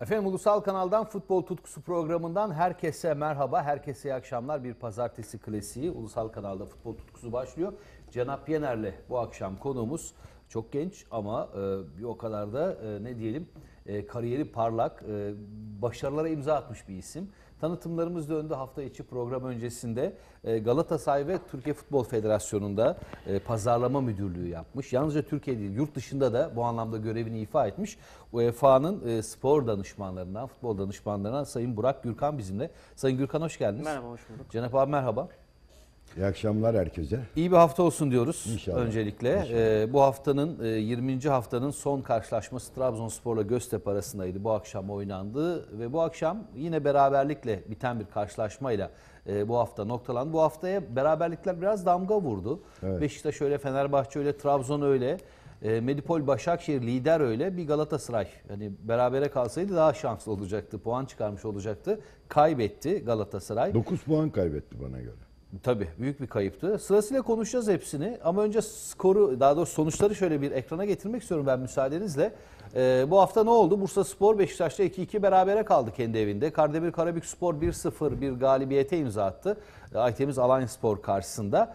Efendim Ulusal Kanal'dan Futbol Tutkusu programından herkese merhaba, herkese iyi akşamlar. Bir pazartesi klasiği Ulusal Kanal'da Futbol Tutkusu başlıyor. Cenap Yener'le bu akşam konuğumuz çok genç ama bir o kadar da ne diyelim kariyeri parlak, başarılara imza atmış bir isim. Tanıtımlarımız da önde hafta içi program öncesinde Galatasaray ve Türkiye Futbol Federasyonu'nda pazarlama müdürlüğü yapmış. Yalnızca Türkiye değil, yurt dışında da bu anlamda görevini ifa etmiş. UEFA'nın spor danışmanlarından, futbol danışmanlarından Sayın Burak Gürkan bizimle. Sayın Gürkan hoş geldiniz. Merhaba, hoş bulduk. Cenap abi merhaba. İyi akşamlar herkese. İyi bir hafta olsun diyoruz İnşallah. öncelikle. İnşallah. Bu haftanın 20. haftanın son karşılaşması Trabzonspor'la Göztepe arasındaydı. Bu akşam oynandı ve bu akşam yine beraberlikle biten bir karşılaşmayla bu hafta noktalandı. Bu haftaya beraberlikler biraz damga vurdu. Evet. Beşiktaş öyle, Fenerbahçe öyle, Trabzon öyle. Medipol Başakşehir lider öyle, bir Galatasaray hani berabere kalsaydı daha şanslı olacaktı. Puan çıkarmış olacaktı. Kaybetti Galatasaray. 9 puan kaybetti bana göre. Tabii büyük bir kayıptı. Sırasıyla konuşacağız hepsini ama önce skoru, daha doğrusu sonuçları şöyle bir ekrana getirmek istiyorum ben müsaadenizle. Bu hafta ne oldu? Bursaspor Beşiktaş'ta 2-2 berabere kaldı kendi evinde. Kardemir Karabükspor 1-0 bir galibiyete imza attı. Aytemiz Alanyaspor karşısında.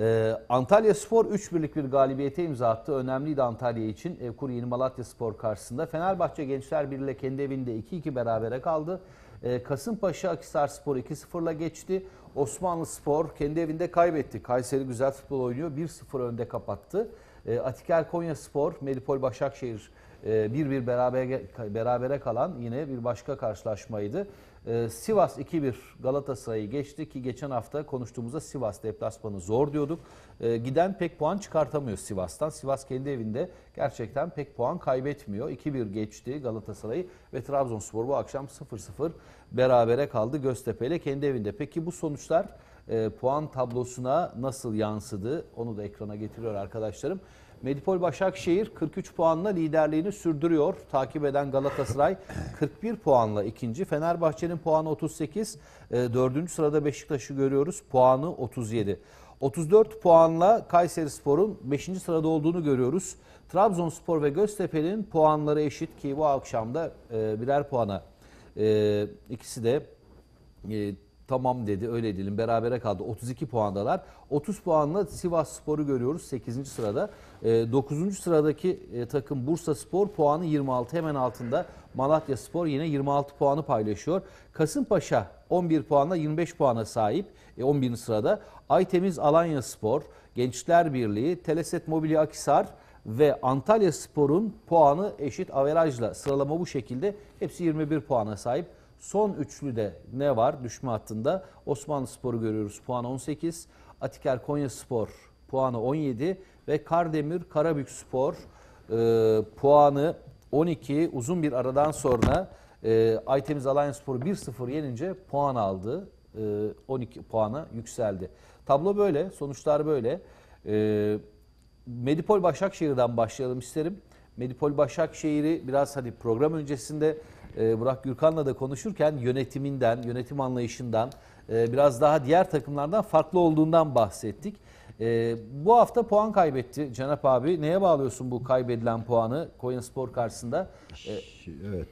Antalyaspor 3-1'lik bir galibiyete imza attı. Önemliydi Antalya için. Kuru Yeni Malatyaspor karşısında. Fenerbahçe Gençler Birliği kendi evinde 2-2 berabere kaldı. Kasımpaşa Akhisarspor 2-0'la geçti. Osmanlıspor kendi evinde kaybetti. Kayseri güzel futbol oynuyor. 1-0 önde kapattı. Atiker Konyaspor, Medipol Başakşehir 1-1 berabere kalan yine bir başka karşılaşmaydı. Sivas 2-1 Galatasaray'ı geçti ki geçen hafta konuştuğumuzda Sivas deplasmanı zor diyorduk. Giden pek puan çıkartamıyor Sivas'tan. Sivas kendi evinde gerçekten pek puan kaybetmiyor. 2-1 geçti Galatasaray'ı ve Trabzonspor bu akşam 0-0 berabere kaldı Göztepe ile kendi evinde. Peki bu sonuçlar puan tablosuna nasıl yansıdı? Onu da ekrana getiriyor arkadaşlarım. Medipol Başakşehir 43 puanla liderliğini sürdürüyor. Takip eden Galatasaray 41 puanla ikinci. Fenerbahçe'nin puanı 38. 4. sırada Beşiktaş'ı görüyoruz. Puanı 37. 34 puanla Kayserispor'un 5. sırada olduğunu görüyoruz. Trabzonspor ve Göztepe'nin puanları eşit ki bu akşamda birer puana ikisi de tamam dedi, öyle diyelim, berabere kaldı. 32 puandalar. 30 puanla Sivasspor'u görüyoruz 8. sırada. 9. sıradaki takım Bursaspor puanı 26, hemen altında Malatyaspor yine 26 puanı paylaşıyor. Kasımpaşa 11 puanla 25 puana sahip 11. sırada. Aytemiz Alanyaspor, Gençler Birliği, Teleset Mobilya Akhisar ve Antalyaspor'un puanı eşit averajla. Sıralama bu şekilde. Hepsi 21 puana sahip. Son üçlüde ne var düşme hattında? Osmanlıspor'u görüyoruz, puanı 18. Atiker Konyaspor puanı 17 ve Kardemir Karabükspor puanı 12. Uzun bir aradan sonra Aytemiz Alanyaspor'u 1-0 yenince puan aldı. 12 puana yükseldi. Tablo böyle, sonuçlar böyle. Medipol Başakşehir'den başlayalım isterim. Medipol Başakşehir'i biraz hadi program öncesinde Burak Gürkan'la da konuşurken yönetiminden, yönetim anlayışından, biraz daha diğer takımlardan farklı olduğundan bahsettik. Bu hafta puan kaybetti Cenap abi. Neye bağlıyorsun bu kaybedilen puanı Konyaspor karşısında? Evet.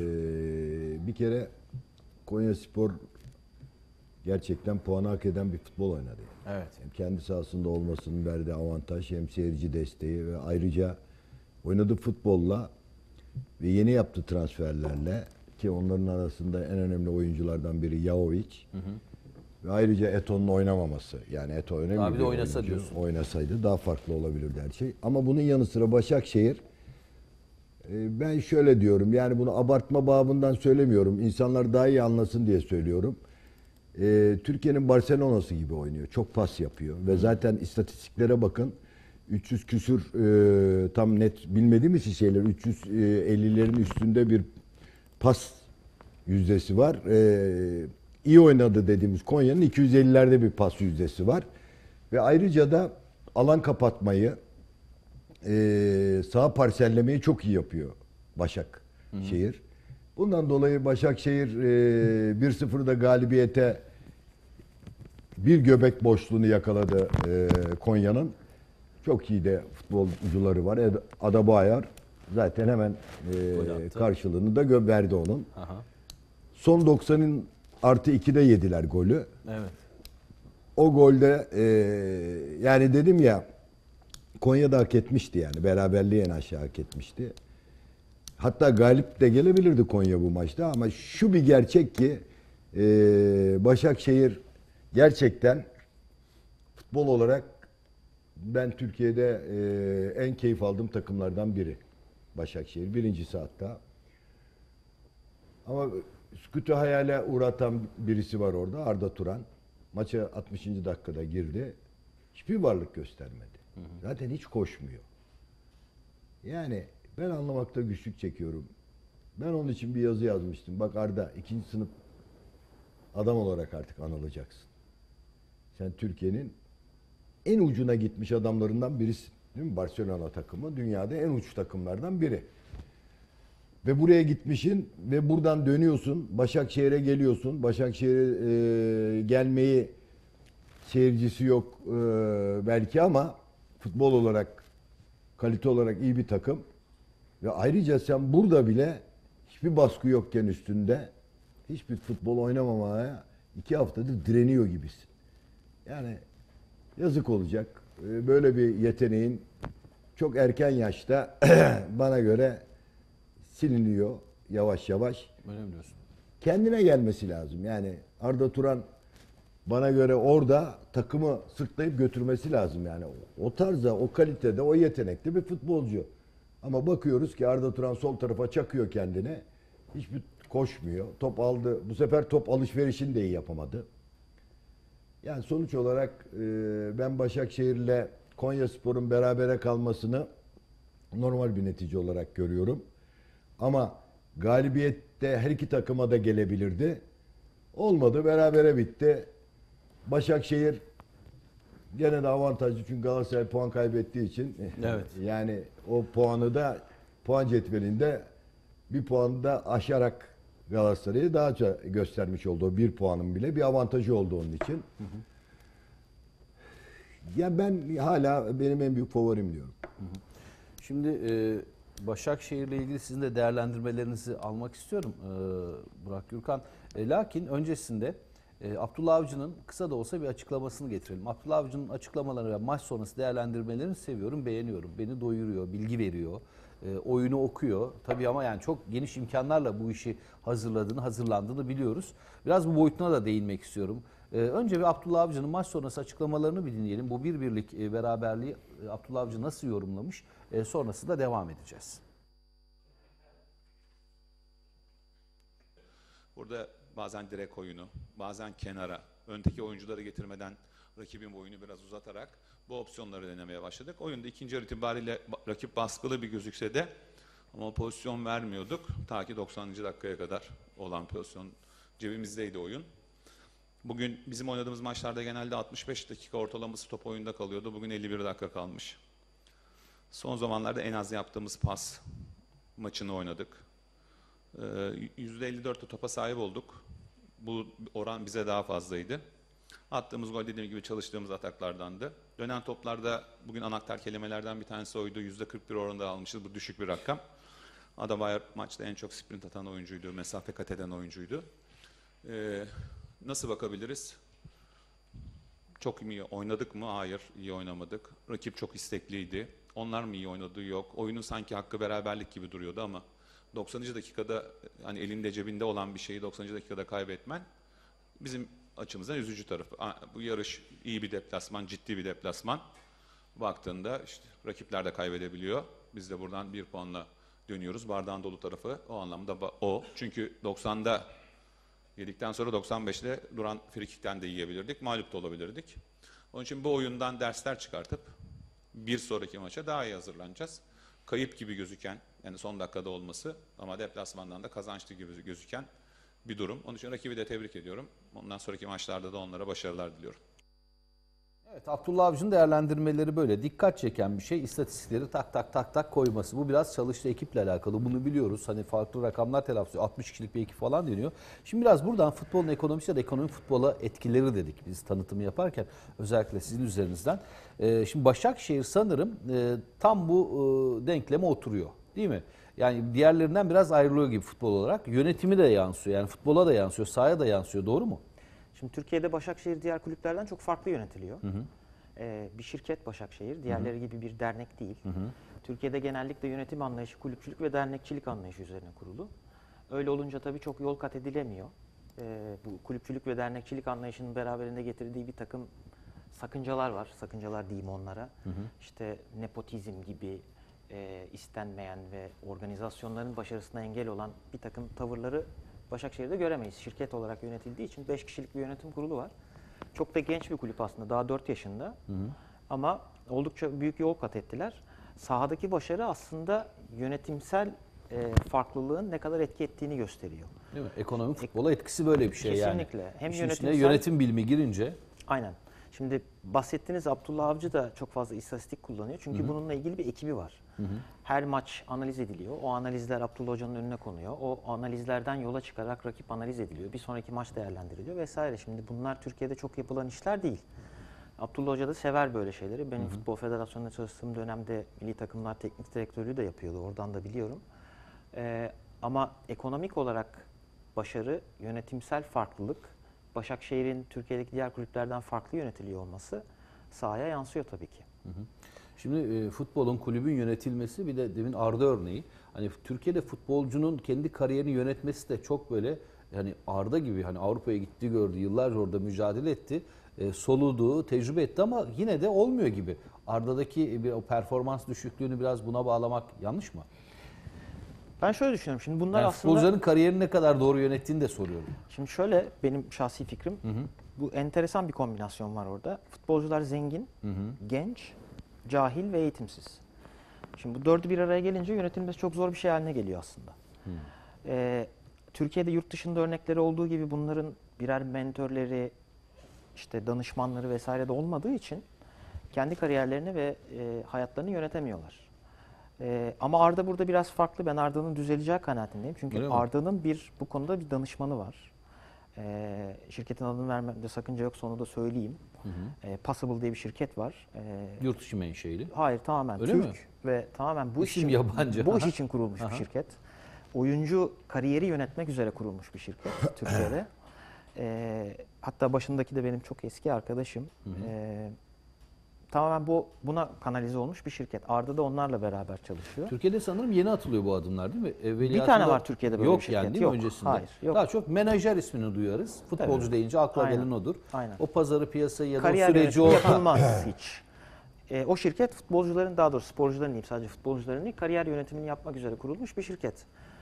Bir kere Konyaspor gerçekten puanı hak eden bir futbol oynadı. Evet. Hem kendi sahasında olmasının verdiği avantaj, hem seyirci desteği ve ayrıca oynadığı futbolla ve yeni yaptığı transferlerle, ki onların arasında en önemli oyunculardan biri Yahovic. Ve ayrıca Eto'nun oynamaması. Yani Eto önemli abi bir de oynasa oyuncu. Diyorsun. Oynasaydı daha farklı olabilirdi her şey. Ama bunun yanı sıra Başakşehir, ben şöyle diyorum, yani bunu abartma babından söylemiyorum. İnsanlar daha iyi anlasın diye söylüyorum. Türkiye'nin Barcelona'sı gibi oynuyor. Çok pas yapıyor. Ve zaten istatistiklere bakın. 300 küsür tam net bilmediğimiz şeyler, 350'lerin üstünde bir pas yüzdesi var. İyi oynadı dediğimiz Konya'nın 250'lerde bir pas yüzdesi var. Ve ayrıca da alan kapatmayı, sağ parsellemeyi çok iyi yapıyor Başakşehir. Bundan dolayı Başakşehir 1-0'da galibiyete bir göbek boşluğunu yakaladı Konya'nın. Çok iyi de futbolcuları var. Adabayar Zaten hemen Gol attı. karşılığını da verdi onun. Aha. Son 90'ın artı 2'de yediler golü. Evet. O golde yani dedim ya, Konya'da hak etmişti yani. Beraberliği en aşağı hak etmişti. Hatta galip de gelebilirdi Konya bu maçta, ama şu bir gerçek ki Başakşehir gerçekten futbol olarak ben Türkiye'de en keyif aldığım takımlardan biri. Başakşehir. Birincisi hatta. Ama sükutu hayale uğratan birisi var orada. Arda Turan. Maça 60. dakikada girdi. Hiçbir varlık göstermedi. Zaten hiç koşmuyor. Yani ben anlamakta güçlük çekiyorum. Ben onun için bir yazı yazmıştım. Bak Arda, 2. sınıf adam olarak artık anılacaksın. Sen Türkiye'nin en ucuna gitmiş adamlarından birisin. Değil mi? Barcelona takımı dünyada en uç takımlardan biri. Ve buraya gitmişsin ve buradan dönüyorsun. Başakşehir'e geliyorsun. Başakşehir'e gelmeyi, seyircisi yok belki, ama futbol olarak, kalite olarak iyi bir takım. Ve ayrıca sen burada bile hiçbir baskı yokken üstünde, hiçbir futbol oynamamaya 2 haftadır direniyor gibisin. Yani yazık olacak. Böyle bir yeteneğin çok erken yaşta bana göre siliniyor yavaş yavaş. Öyle mi diyorsun? Kendine gelmesi lazım. Yani Arda Turan bana göre orada takımı sırtlayıp götürmesi lazım. Yani o tarzda, o kalitede, o yetenekli bir futbolcu. Ama bakıyoruz ki Arda Turan sol tarafa çakıyor kendini. Hiçbir koşmuyor. Top aldı. Bu sefer top alışverişini de iyi yapamadı. Yani sonuç olarak ben Başakşehir'le Konyaspor'un berabere kalmasını normal bir netice olarak görüyorum. Ama galibiyette her iki takıma da gelebilirdi. Olmadı, berabere bitti. Başakşehir gene de avantajlı, çünkü Galatasaray puan kaybettiği için. Evet. Yani o puanı da puan cetvelinde bir puan da aşarak Galatasaray'ı daha çok göstermiş oldu. O bir puanın bile bir avantajı oldu onun için. Ya ben hala benim en büyük favorim diyorum. Şimdi Başakşehir'le ilgili sizin de değerlendirmelerinizi almak istiyorum Burak Gürkan. Lakin öncesinde Abdullah Avcı'nın kısa da olsa bir açıklamasını getirelim. Abdullah Avcı'nın açıklamaları ve maç sonrası değerlendirmelerini seviyorum, beğeniyorum. Beni doyuruyor, bilgi veriyor, oyunu okuyor. Tabii ama yani çok geniş imkanlarla bu işi hazırlandığını biliyoruz. Biraz bu boyutuna da değinmek istiyorum. Önce bir Abdullah Avcı'nın maç sonrası açıklamalarını bir dinleyelim. Bu bir birlik beraberliği Abdullah Avcı nasıl yorumlamış? Sonrası da devam edeceğiz. Burada bazen direkt oyunu, bazen kenara, öndeki oyuncuları getirmeden rakibin boyunu biraz uzatarak bu opsiyonları denemeye başladık. Oyunda ikinci yarı itibariyle rakip baskılı bir gözükse de ama pozisyon vermiyorduk. Ta ki 90. dakikaya kadar olan pozisyon cebimizdeydi oyun. Bugün bizim oynadığımız maçlarda genelde 65 dakika ortalaması top oyunda kalıyordu. Bugün 51 dakika kalmış. Son zamanlarda en az yaptığımız pas maçını oynadık. %54'te topa sahip olduk. Bu oran bize daha fazlaydı. Attığımız gol dediğim gibi çalıştığımız ataklardandı. Dönen toplarda bugün anahtar kelimelerden bir tanesi oydu. %41 oranında almışız. Bu düşük bir rakam. Adebayor maçta en çok sprint atan oyuncuydu. Mesafe kat eden oyuncuydu. Nasıl bakabiliriz? Çok iyi oynadık mı? Hayır, iyi oynamadık. Rakip çok istekliydi. Onlar mı iyi oynadı? Yok. Oyunun sanki hakkı beraberlik gibi duruyordu ama 90. dakikada hani elinde cebinde olan bir şeyi 90. dakikada kaybetmen bizim açımızdan üzücü tarafı. Bu yarış iyi bir deplasman, ciddi bir deplasman. Baktığında işte rakipler de kaybedebiliyor. Biz de buradan bir puanla dönüyoruz. Bardağın dolu tarafı o anlamda o. Çünkü 90'da yedikten sonra 95'te duran frikikten de yiyebilirdik. Mağlup da olabilirdik. Onun için bu oyundan dersler çıkartıp bir sonraki maça daha iyi hazırlanacağız. Kayıp gibi gözüken, yani son dakikada olması ama deplasmandan da kazançlı gibi gözüken bir durum. Onun için rakibi de tebrik ediyorum. Ondan sonraki maçlarda da onlara başarılar diliyorum. Evet, Abdullah Avcı'nın değerlendirmeleri böyle. Dikkat çeken bir şey, istatistikleri tak tak tak tak koyması. Bu biraz çalıştığı ekiple alakalı. Bunu biliyoruz. Hani farklı rakamlar telaffuz ediyor. 60 kişilik bir ekip falan deniyor. Şimdi biraz buradan futbolun ekonomisi ya da ekonomi futbola etkileri dedik biz tanıtımı yaparken. Özellikle sizin üzerinizden. Şimdi Başakşehir sanırım tam bu denkleme oturuyor. Değil mi? Yani diğerlerinden biraz ayrılıyor gibi futbol olarak. Yönetimi de yansıyor. Yani futbola da yansıyor, sahaya da yansıyor. Doğru mu? Şimdi Türkiye'de Başakşehir diğer kulüplerden çok farklı yönetiliyor. Bir şirket Başakşehir, diğerleri gibi bir dernek değil. Türkiye'de genellikle yönetim anlayışı kulüpçülük ve dernekçilik anlayışı üzerine kurulu. Öyle olunca tabii çok yol kat edilemiyor. Bu kulüpçülük ve dernekçilik anlayışının beraberinde getirdiği bir takım sakıncalar var. Sakıncalar diyeyim onlara. İşte nepotizm gibi istenmeyen ve organizasyonların başarısına engel olan bir takım tavırları Başakşehir'de göremeyiz. Şirket olarak yönetildiği için 5 kişilik bir yönetim kurulu var. Çok da genç bir kulüp aslında. Daha 4 yaşında. Ama oldukça büyük yol kat ettiler. Sahadaki başarı aslında yönetimsel farklılığın ne kadar etki ettiğini gösteriyor. Değil mi? Ekonomik futbola etkisi böyle bir şey yani. Kesinlikle. Hem İşin içine yönetimsel- yönetim bilimi girince Aynen. Şimdi bahsettiğiniz Abdullah Avcı da çok fazla istatistik kullanıyor. Çünkü bununla ilgili bir ekibi var. Her maç analiz ediliyor. O analizler Abdullah Hoca'nın önüne konuyor. O analizlerden yola çıkarak rakip analiz ediliyor. Bir sonraki maç değerlendiriliyor vesaire. Şimdi bunlar Türkiye'de çok yapılan işler değil. Abdullah Hoca da sever böyle şeyleri. Benim Futbol Federasyonu'nda çalıştığım dönemde milli takımlar teknik direktörlüğü de yapıyordu. Oradan da biliyorum. Ama ekonomik olarak başarı, yönetimsel farklılık, Başakşehir'in Türkiye'deki diğer kulüplerden farklı yönetiliyor olması sahaya yansıyor tabii ki. şimdi futbolun, kulübün yönetilmesi bir de demin Arda örneği. Hani Türkiye'de futbolcunun kendi kariyerini yönetmesi de çok böyle hani Arda gibi hani Avrupa'ya gitti gördü, yıllarca orada mücadele etti. Soludu, tecrübe etti ama yine de olmuyor gibi. Arda'daki bir o performans düşüklüğünü biraz buna bağlamak yanlış mı? Ben şöyle düşünüyorum. Şimdi bunlar Yani aslında... futbolcuların kariyerini ne kadar doğru yönettiğini de soruyorum. Şimdi şöyle benim şahsi fikrim. Bu enteresan bir kombinasyon var orada. Futbolcular zengin, genç, cahil ve eğitimsiz. Şimdi bu dördü bir araya gelince yönetilmesi çok zor bir şey haline geliyor aslında. Türkiye'de yurt dışında örnekleri olduğu gibi bunların birer mentörleri, işte danışmanları vesaire de olmadığı için kendi kariyerlerini ve hayatlarını yönetemiyorlar. Ama Arda burada biraz farklı. Ben Arda'nın düzeleceği kanaatindeyim. Çünkü Öyle mi? Arda'nın bu konuda bir danışmanı var. Şirketin adını vermemde sakınca yok. Onu da söyleyeyim. Possible diye bir şirket var. Yurt dışı menşeili. Hayır, tamamen Öyle Türk mi? ve tamamen bu İsim iş için, yabancı. bu iş için kurulmuş bir şirket. Oyuncu kariyeri yönetmek üzere kurulmuş bir şirket Türkiye'de. Hatta başındaki de benim çok eski arkadaşım. Tamamen buna kanalize olmuş bir şirket. Arda da onlarla beraber çalışıyor. Türkiye'de sanırım yeni atılıyor bu adımlar değil mi? Bir tane var Türkiye'de böyle yok bir şirket. yani değil Yok, mi öncesinde? hayır, yok. Daha çok menajer ismini duyarız. Futbolcu Evet. deyince akla Aynen, gelen odur. aynen. O pazarı, piyasayı ya da Kariyer o süreci yönetimi o... yapılmaz hiç. O şirket futbolcuların, daha doğrusu sporcuların değil, sadece futbolcuların değil, kariyer yönetimini yapmak üzere kurulmuş bir şirket.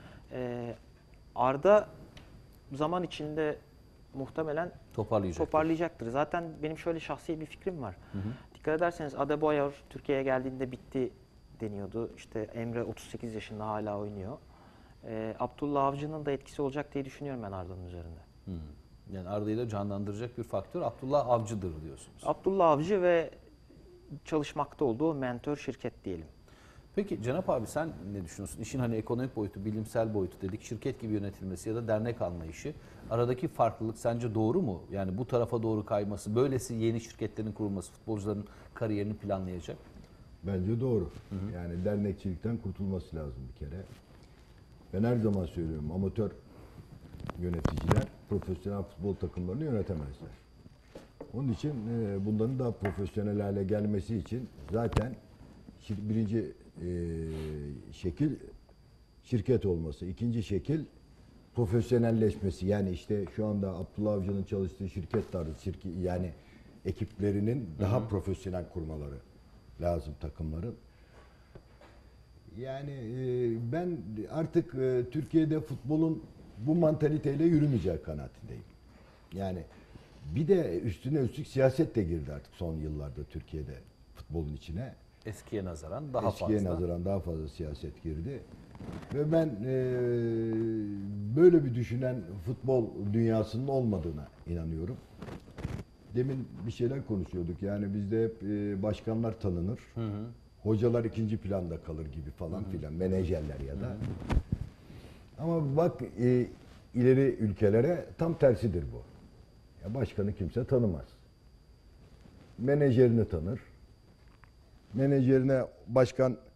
Arda zaman içinde muhtemelen toparlayacaktır. Zaten benim şöyle şahsi bir fikrim var. Dikkat ederseniz Adebayor Türkiye'ye geldiğinde bitti deniyordu. İşte Emre 38 yaşında hala oynuyor. Abdullah Avcı'nın da etkisi olacak diye düşünüyorum ben Arda'nın üzerinde. Yani Arda'yı da canlandıracak bir faktör Abdullah Avcı'dır diyorsunuz. Abdullah Avcı ve çalışmakta olduğu mentor şirket diyelim. Peki Cenap abi sen ne düşünüyorsun? İşin hani ekonomik boyutu, bilimsel boyutu dedik, şirket gibi yönetilmesi ya da dernek anlayışı. Aradaki farklılık sence doğru mu? Yani bu tarafa doğru kayması, böylesi yeni şirketlerin kurulması, futbolcuların kariyerini planlayacak. Bence doğru. Yani dernekçilikten kurtulması lazım bir kere. Ben her zaman söylüyorum, amatör yöneticiler profesyonel futbol takımlarını yönetemezler. Onun için bunların daha profesyonel hale gelmesi için zaten birinci şekil şirket olması, ikinci şekil profesyonelleşmesi. Yani işte şu anda Abdullah Avcı'nın çalıştığı şirket tarzı yani ekiplerinin daha profesyonel kurmaları lazım takımların. Yani ben artık Türkiye'de futbolun bu mantaliteyle yürümeyeceği kanaatindeyim. Yani bir de üstüne üstlük siyaset de girdi artık son yıllarda Türkiye'de futbolun içine. Eskiye nazaran daha Eskiye fazla. nazaran daha fazla siyaset girdi. Ve ben böyle bir düşünen futbol dünyasının olmadığına inanıyorum. Demin bir şeyler konuşuyorduk. Yani bizde hep başkanlar tanınır. Hocalar ikinci planda kalır gibi falan filan. Menajerler ya da. Ama bak ileri ülkelere tam tersidir bu. Ya başkanı kimse tanımaz. Menajerini tanır. Menajerine başkan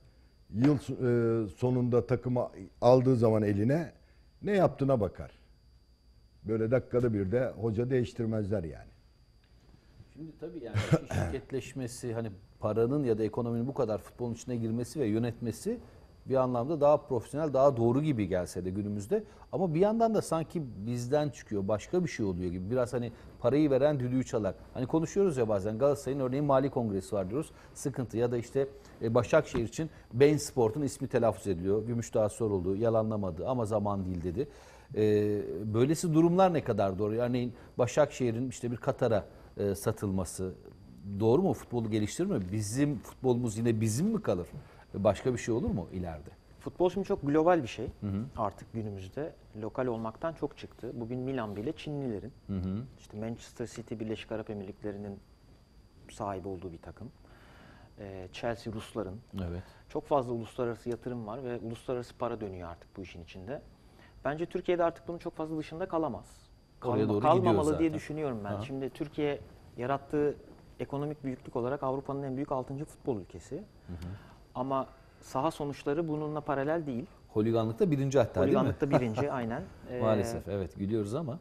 yıl sonunda takımı aldığı zaman eline ne yaptığına bakar. Böyle dakikada bir de hoca değiştirmezler yani. Şimdi tabii yani şirketleşmesi, hani paranın ya da ekonominin bu kadar futbolun içine girmesi ve yönetmesi bir anlamda daha profesyonel, daha doğru gibi gelse de günümüzde. Ama bir yandan da sanki bizden çıkıyor, başka bir şey oluyor gibi. Biraz hani parayı veren düdüğü çalar. Hani konuşuyoruz ya bazen, Galatasaray'ın örneğin mali kongresi var diyoruz. Sıkıntı, ya da işte Başakşehir için Bein Sport'un ismi telaffuz ediliyor. Gümüşdağ soruldu, yalanlamadı ama zaman değil dedi. Böylesi durumlar ne kadar doğru? Yani Başakşehir'in işte bir Katar'a satılması doğru mu? Futbolu geliştirir mi? Bizim futbolumuz yine bizim mi kalır? Başka bir şey olur mu ileride? Futbol şimdi çok global bir şey. Artık günümüzde lokal olmaktan çok çıktı. Bugün Milan bile Çinlilerin, işte Manchester City Birleşik Arap Emirlikleri'nin sahibi olduğu bir takım. Chelsea Rusların. Evet. Çok fazla uluslararası yatırım var ve uluslararası para dönüyor artık bu işin içinde. Bence Türkiye'de artık bunun çok fazla dışında kalamaz. Oraya doğru gidiyor Kalmamalı diye zaten. düşünüyorum ben. Aha. Şimdi Türkiye yarattığı ekonomik büyüklük olarak Avrupa'nın en büyük 6. futbol ülkesi. Ama saha sonuçları bununla paralel değil. Holiganlıkta birinci hatta, Holiganlıkta değil mi? birinci aynen. Maalesef evet, gülüyoruz ama.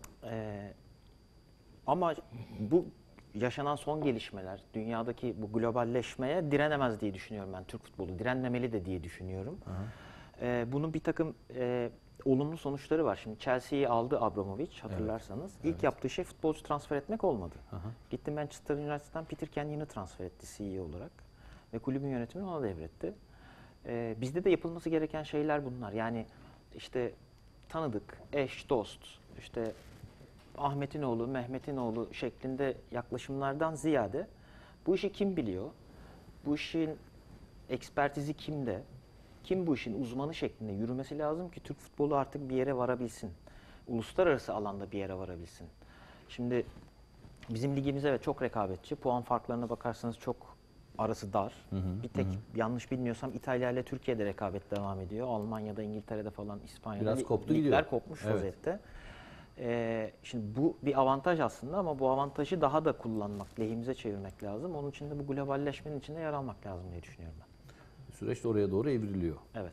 Ama bu yaşanan son gelişmeler, dünyadaki bu globalleşmeye direnemez diye düşünüyorum ben Türk futbolu. Direnmemeli de diye düşünüyorum. Bunun bir takım olumlu sonuçları var. Şimdi Chelsea'yi aldı Abramovich, hatırlarsanız. İlk yaptığı şey futbolcu transfer etmek olmadı. Gitti Manchester United'dan Peter Kennyon'u transfer etti CEO olarak. Ve kulübün yönetimini ona devretti. Bizde de yapılması gereken şeyler bunlar. Yani işte tanıdık, eş, dost, işte Ahmet'in oğlu, Mehmet'in oğlu şeklinde yaklaşımlardan ziyade bu işi kim biliyor? Bu işin ekspertizi kimde? Kim bu işin uzmanı şeklinde yürümesi lazım ki Türk futbolu artık bir yere varabilsin. Uluslararası alanda bir yere varabilsin. Şimdi bizim ligimiz evet çok rekabetçi. Puan farklarına bakarsanız çok arası dar. Bir tek yanlış bilmiyorsam İtalya ile Türkiye'de rekabet devam ediyor. Almanya'da, İngiltere'de falan, İspanya'da Biraz koptu ligler gidiyor. kopmuş Evet. vaziyette. Şimdi bu bir avantaj aslında ama bu avantajı daha da kullanmak, lehimize çevirmek lazım. Onun için de bu globalleşmenin içinde yer almak lazım diye düşünüyorum ben. Süreç de oraya doğru evriliyor. Evet.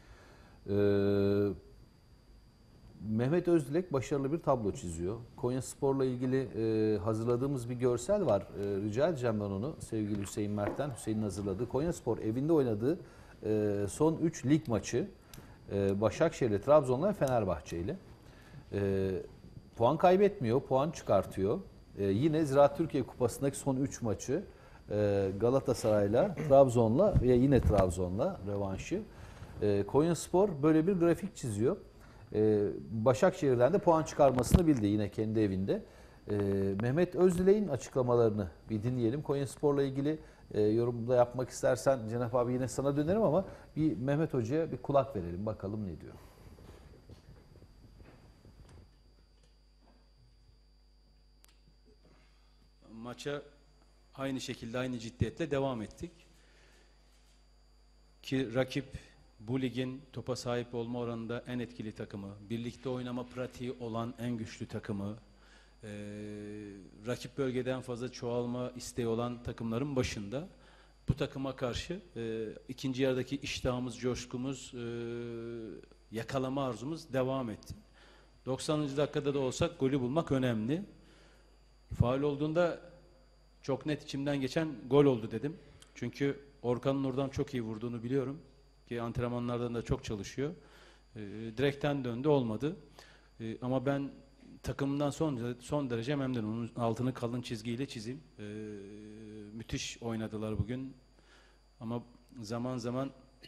Mehmet Özdilek başarılı bir tablo çiziyor. Konyaspor'la ilgili hazırladığımız bir görsel var. Rica edeceğim ben onu sevgili Hüseyin Mert'ten. Hüseyin'in hazırladığı. Konyaspor evinde oynadığı son 3 lig maçı Başakşehir ile Trabzon'la ve Fenerbahçe ile. Puan kaybetmiyor, puan çıkartıyor. Yine Ziraat Türkiye Kupası'ndaki son 3 maçı Galatasaray'la, Trabzon'la ve yine Trabzon'la revanşı. Konyaspor böyle bir grafik çiziyor. Başakşehir'den de puan çıkarmasını bildi yine kendi evinde. Mehmet Özdilek'in açıklamalarını bir dinleyelim. Konyaspor'la ilgili yorumda yapmak istersen Cenap abi yine sana dönerim ama bir Mehmet Hoca'ya bir kulak verelim bakalım ne diyor. Maça aynı şekilde, aynı ciddiyetle devam ettik. Ki rakip bu ligin topa sahip olma oranında en etkili takımı, birlikte oynama pratiği olan en güçlü takımı, rakip bölgeden fazla çoğalma isteği olan takımların başında. Bu takıma karşı ikinci yarıdaki iştahımız, coşkumuz, yakalama arzumuz devam etti. 90. dakikada da olsak golü bulmak önemli. Faul olduğunda çok net içimden geçen gol oldu dedim. Çünkü Orkan'ın oradan çok iyi vurduğunu biliyorum. Ki antrenmanlardan da çok çalışıyor. Direkten döndü, olmadı. Ama ben takımdan son derece memnunum. Onun altını kalın çizgiyle çizeyim. Müthiş oynadılar bugün. Ama zaman zaman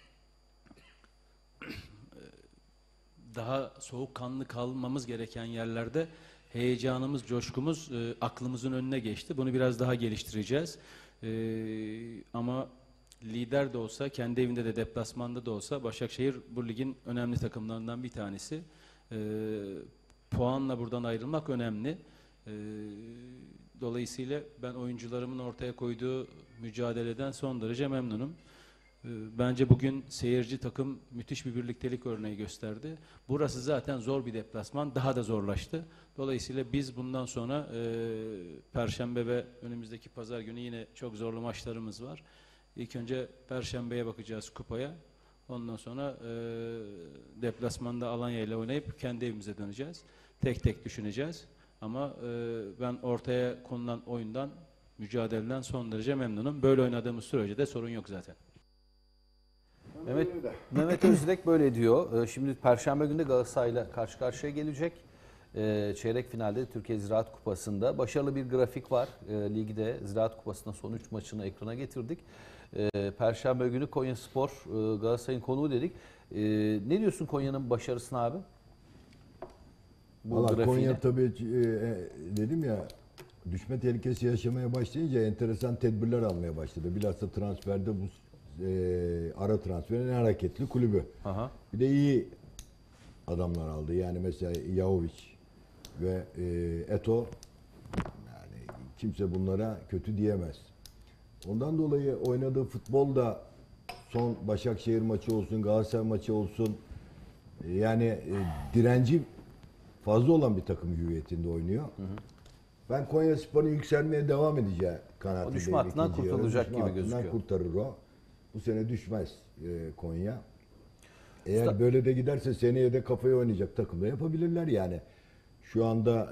daha soğukkanlı kalmamız gereken yerlerde heyecanımız, coşkumuz aklımızın önüne geçti. Bunu biraz daha geliştireceğiz. Ama lider de olsa, kendi evinde de deplasmanda da olsa Başakşehir bu ligin önemli takımlarından bir tanesi. Puanla buradan ayrılmak önemli. Dolayısıyla ben oyuncularımın ortaya koyduğu mücadeleden son derece memnunum. Bence bugün seyirci takım müthiş bir birliktelik örneği gösterdi. Burası zaten zor bir deplasman, daha da zorlaştı. Dolayısıyla biz bundan sonra Perşembe ve önümüzdeki Pazar günü yine çok zorlu maçlarımız var. İlk önce Perşembe'ye bakacağız, kupaya. Ondan sonra deplasmanda Alanya ile oynayıp kendi evimize döneceğiz. Tek tek düşüneceğiz. Ama ben ortaya konulan oyundan, mücadeleden son derece memnunum. Böyle oynadığımız sürece de sorun yok zaten. Mehmet Özdilek böyle diyor. Şimdi Perşembe günü de Galatasaray'la karşı karşıya gelecek. Çeyrek finalde Türkiye Ziraat Kupası'nda başarılı bir grafik var. Ligde Ziraat Kupası'nda son 3 maçını ekrana getirdik. Perşembe günü Konyaspor Galatasaray'ın konuğu dedik. Ne diyorsun Konya'nın başarısına abi? Bu Valla grafiğine. Konya tabii dedim ya, düşme tehlikesi yaşamaya başlayınca enteresan tedbirler almaya başladı. Bilhassa transferde bu ara transferin en hareketli kulübü. Aha. Bir de iyi adamlar aldı. Yani mesela Yahovic ve Eto, yani kimse bunlara kötü diyemez. Ondan dolayı oynadığı futbol da son Başakşehir maçı olsun, Galatasaray maçı olsun, yani direnci fazla olan bir takım hüviyetinde oynuyor. Ben Konyaspor'un yükselmeye devam edeceği kanaatindeyim. O düşme hattından ikinci yarı. kurtulacak Düşme gibi hattından gözüküyor. kurtarır o. Bu sene düşmez Konya. Eğer böyle de giderse seneye de kafayı oynayacak takımda yapabilirler yani. Şu anda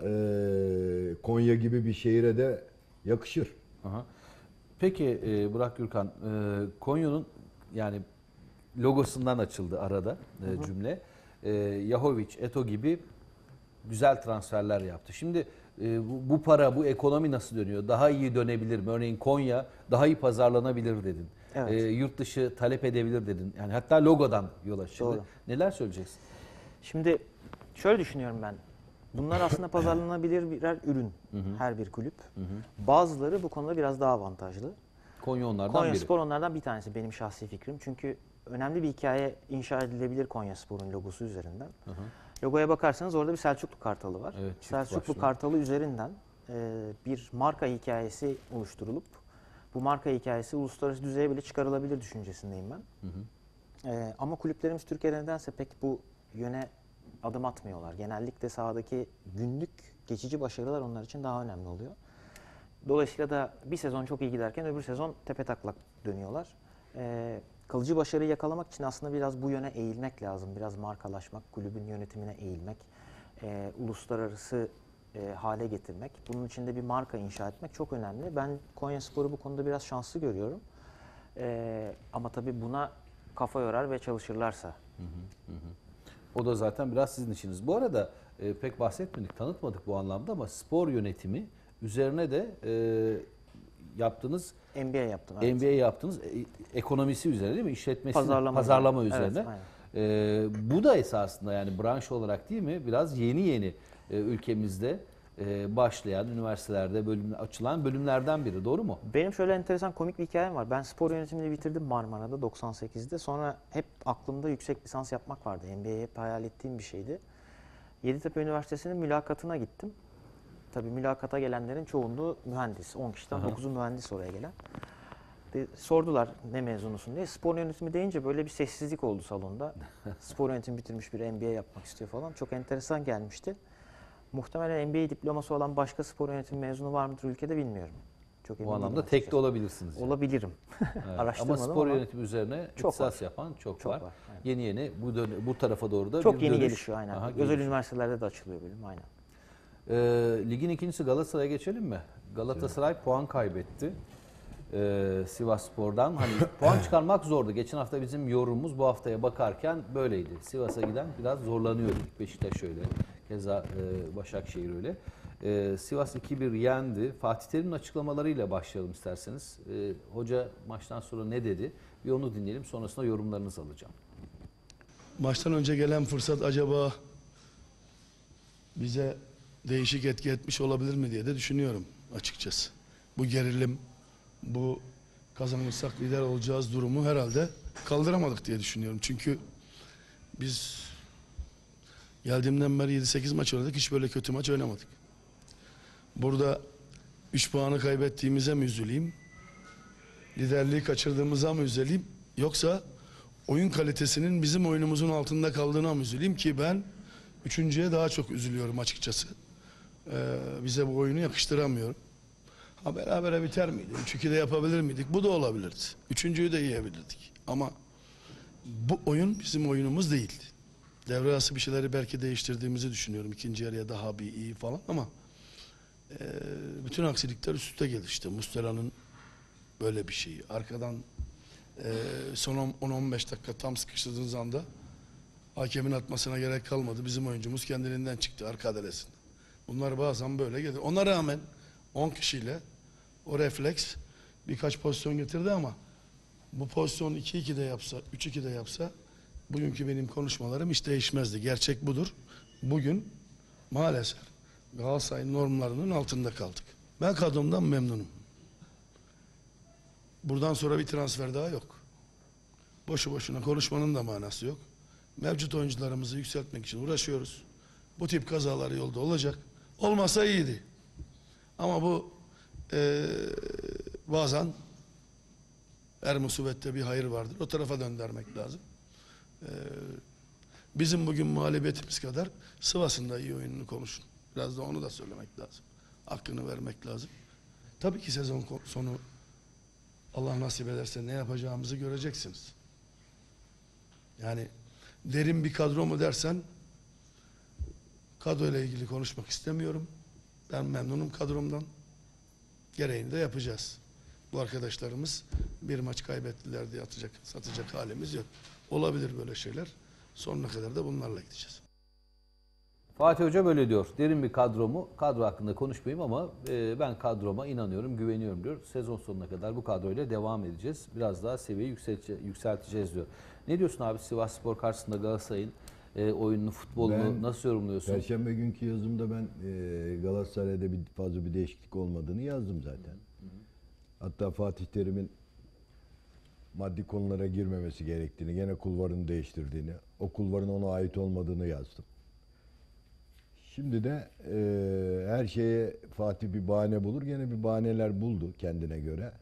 Konya gibi bir şehire de yakışır. Aha. Peki Burak Gürkan, Konya'nın yani logosundan açıldı arada cümle. Yahovic, Eto gibi güzel transferler yaptı. Şimdi bu para, bu ekonomi nasıl dönüyor? Daha iyi dönebilir mi? Örneğin Konya daha iyi pazarlanabilir dedin. Evet. Yurt dışı talep edebilir dedin. Yani hatta logodan yola çıktı. Doğru. Neler söyleyeceksin? Şimdi şöyle düşünüyorum ben. Bunlar aslında pazarlanabilir birer ürün. Her bir kulüp. Bazıları bu konuda biraz daha avantajlı. Konya onlardan biri. Konyaspor onlardan bir tanesi benim şahsi fikrim. Çünkü önemli bir hikaye inşa edilebilir Konyaspor'un logosu üzerinden. Logoya bakarsanız orada bir Selçuklu Kartalı var. Evet, çift Selçuklu başlı. Kartalı üzerinden bir marka hikayesi oluşturulup bu marka hikayesi uluslararası düzeye bile çıkarılabilir düşüncesindeyim ben. Ama kulüplerimiz Türkiye'de nedense pek bu yöne adım atmıyorlar. Genellikle sahadaki günlük geçici başarılar onlar için daha önemli oluyor. Dolayısıyla da bir sezon çok iyi giderken öbür sezon tepetaklak dönüyorlar. Kalıcı başarıyı yakalamak için aslında biraz bu yöne eğilmek lazım. Biraz markalaşmak, kulübün yönetimine eğilmek, uluslararası hale getirmek. Bunun için de bir marka inşa etmek çok önemli. Ben Konyaspor'u bu konuda biraz şanslı görüyorum. Ama tabii buna kafa yorar ve çalışırlarsa. O da zaten biraz sizin işiniz. Bu arada pek bahsetmedik, tanıtmadık bu anlamda ama spor yönetimi üzerine de yaptığınız NBA yaptım. Evet. MBA yaptığınız ekonomisi üzerine değil mi? İşletmesi, Pazarlama pazarlama üzerine. üzerine. Evet, Bu da esasında yani branş olarak değil mi? Biraz yeni ülkemizde başlayan, üniversitelerde açılan bölümlerden biri. Doğru mu? Benim şöyle enteresan komik bir hikayem var. Ben spor yönetimini bitirdim Marmara'da 98'de. Sonra hep aklımda yüksek lisans yapmak vardı. MBA'ye hep hayal ettiğim bir şeydi. Yeditepe Üniversitesi'nin mülakatına gittim. Tabii mülakata gelenlerin çoğunluğu mühendis. 10 kişiden 9'u mühendis oraya gelen. Sordular ne mezunusun diye. Spor yönetimi deyince böyle bir sessizlik oldu salonda. Spor yönetimi bitirmiş bir MBA yapmak istiyor falan. Çok enteresan gelmişti. Muhtemelen MBA diploması olan başka spor yönetimi mezunu var mıdır ülkede bilmiyorum. Çok emin Bu değilim anlamda tek de açıkçası. olabilirsiniz. yani. Olabilirim. Evet. Ama Araştırmadım spor ama yönetimi üzerine çok ihtisas var. yapan çok Çok var. var, aynen. Yeni bu tarafa doğru da çok bir yeni dönüş. gelişiyor aynen. Aha, Özel gelişiyor. üniversitelerde de açılıyor bölüm aynen. Ligin ikincisi Galatasaray'a geçelim mi? Galatasaray puan kaybetti. Sivasspor'dan. Hani puan çıkarmak zordu. Geçen hafta bizim yorumumuz bu haftaya bakarken böyleydi. Sivas'a giden biraz zorlanıyor dedik. Beşiktaş öyle. Keza Başakşehir öyle. Sivas 2-1 yendi. Fatih Terim'in açıklamalarıyla başlayalım isterseniz. Hoca maçtan sonra ne dedi? Bir onu dinleyelim. Sonrasında yorumlarınızı alacağım. Maçtan önce gelen fırsat acaba bize değişik etki etmiş olabilir mi diye de düşünüyorum açıkçası. Bu gerilim, bu kazanırsak lider olacağız durumu herhalde kaldıramadık diye düşünüyorum. Çünkü biz geldiğimden beri 7-8 maç oynadık, hiç böyle kötü maç oynamadık. Burada 3 puanı kaybettiğimize mi üzüleyim? Liderliği kaçırdığımıza mı üzüleyim? Yoksa oyun kalitesinin bizim oyunumuzun altında kaldığına mı üzüleyim ki ben üçüncüye daha çok üzülüyorum açıkçası. Bize bu oyunu yakıştıramıyorum. Ha berabere biter miydi? 3-2 de yapabilir miydik? Bu da olabilirdi. Üçüncüyü de yiyebilirdik. Ama bu oyun bizim oyunumuz değil. Devre arası bir şeyleri belki değiştirdiğimizi düşünüyorum. İkinci yarıya daha bir iyi falan ama bütün aksilikler üst üste gelir işte. Muslera'nın böyle bir şeyi. Arkadan son 10-15 dakika tam sıkıştırdığınız anda hakemin atmasına gerek kalmadı. Bizim oyuncumuz kendiliğinden çıktı arka adresinde. Bunlar bazen böyle gelir. Ona rağmen 10 kişiyle o refleks birkaç pozisyon getirdi ama bu pozisyon 2-2 de yapsa, 3-2 de yapsa bugünkü benim konuşmalarım hiç değişmezdi. Gerçek budur. Bugün maalesef Galatasaray'ın normlarının altında kaldık. Ben kadromdan memnunum. Buradan sonra bir transfer daha yok. Boşu boşuna konuşmanın da manası yok. Mevcut oyuncularımızı yükseltmek için uğraşıyoruz. Bu tip kazalar yolda olacak. Olmasa iyiydi. Ama bu bazen her musibette bir hayır vardır. O tarafa döndürmek lazım. Bizim bugün mağlubiyetimiz kadar Sivas'ın da iyi oyununu konuşun. Biraz da onu da söylemek lazım. Hakkını vermek lazım. Tabii ki sezon sonu Allah nasip ederse ne yapacağımızı göreceksiniz. Yani derin bir kadro mu dersen kadro ile ilgili konuşmak istemiyorum. Ben memnunum kadromdan. Gereğini de yapacağız. Bu arkadaşlarımız bir maç kaybettiler diye satacak halimiz yok. Olabilir böyle şeyler. Sonuna kadar da bunlarla gideceğiz. Fatih Hoca böyle diyor. Derin bir kadro hakkında konuşmayayım ama ben kadroma inanıyorum, güveniyorum diyor. Sezon sonuna kadar bu kadroyla devam edeceğiz. Biraz daha seviyeyi yükselteceğiz diyor. Ne diyorsun abi Sivasspor karşısında Galatasaray'ın oyununu, futbolunu nasıl yorumluyorsun? Perşembe günkü yazımda ben Galatasaray'da fazla bir değişiklik olmadığını yazdım zaten. Hatta Fatih Terim'in maddi konulara girmemesi gerektiğini, gene kulvarını değiştirdiğini, o kulvarın ona ait olmadığını yazdım. Şimdi de her şeye Fatih bir bahane bulur. Gene bir bahaneler buldu kendine göre.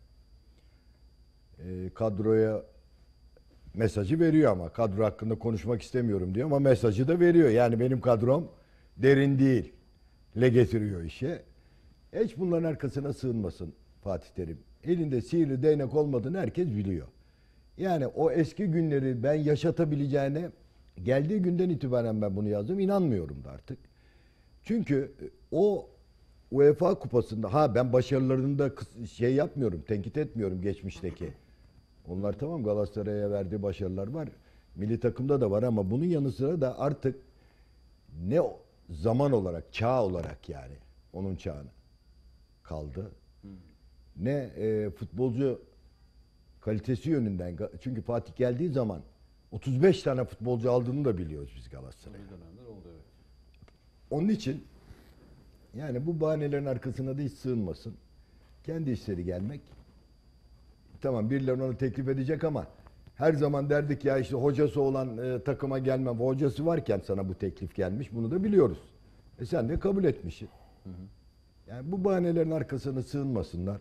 Kadroya mesajı veriyor ama kadro hakkında konuşmak istemiyorum diyor ama mesajı da veriyor. Yani benim kadrom derin değil. Le getiriyor işe. Hiç bunların arkasına sığınmasın Fatih Terim. Elinde sihirli değnek olmadığını herkes biliyor. Yani o eski günleri ben yaşatabileceğine geldiği günden itibaren ben bunu yazdım. İnanmıyorum da artık. Çünkü o UEFA kupasında ben başarılarını da şey yapmıyorum, tenkit etmiyorum geçmişteki. Onlar tamam Galatasaray'a verdiği başarılar var. Milli takımda da var ama bunun yanı sıra da artık ne zaman olarak, çağ olarak yani onun çağına kaldı. Ne futbolcu kalitesi yönünden. Çünkü Fatih geldiği zaman 35 tane futbolcu aldığını da biliyoruz biz Galatasaray'a. Onun için yani bu bahanelerin arkasına da hiç sığınmasın. Kendi işleri gelmek. Tamam birileri onu teklif edecek ama her zaman derdik ya işte hocası olan takıma gelmem. Hocası varken sana bu teklif gelmiş. Bunu da biliyoruz. Sen de kabul etmişsin. Yani bu bahanelerin arkasına sığınmasınlar.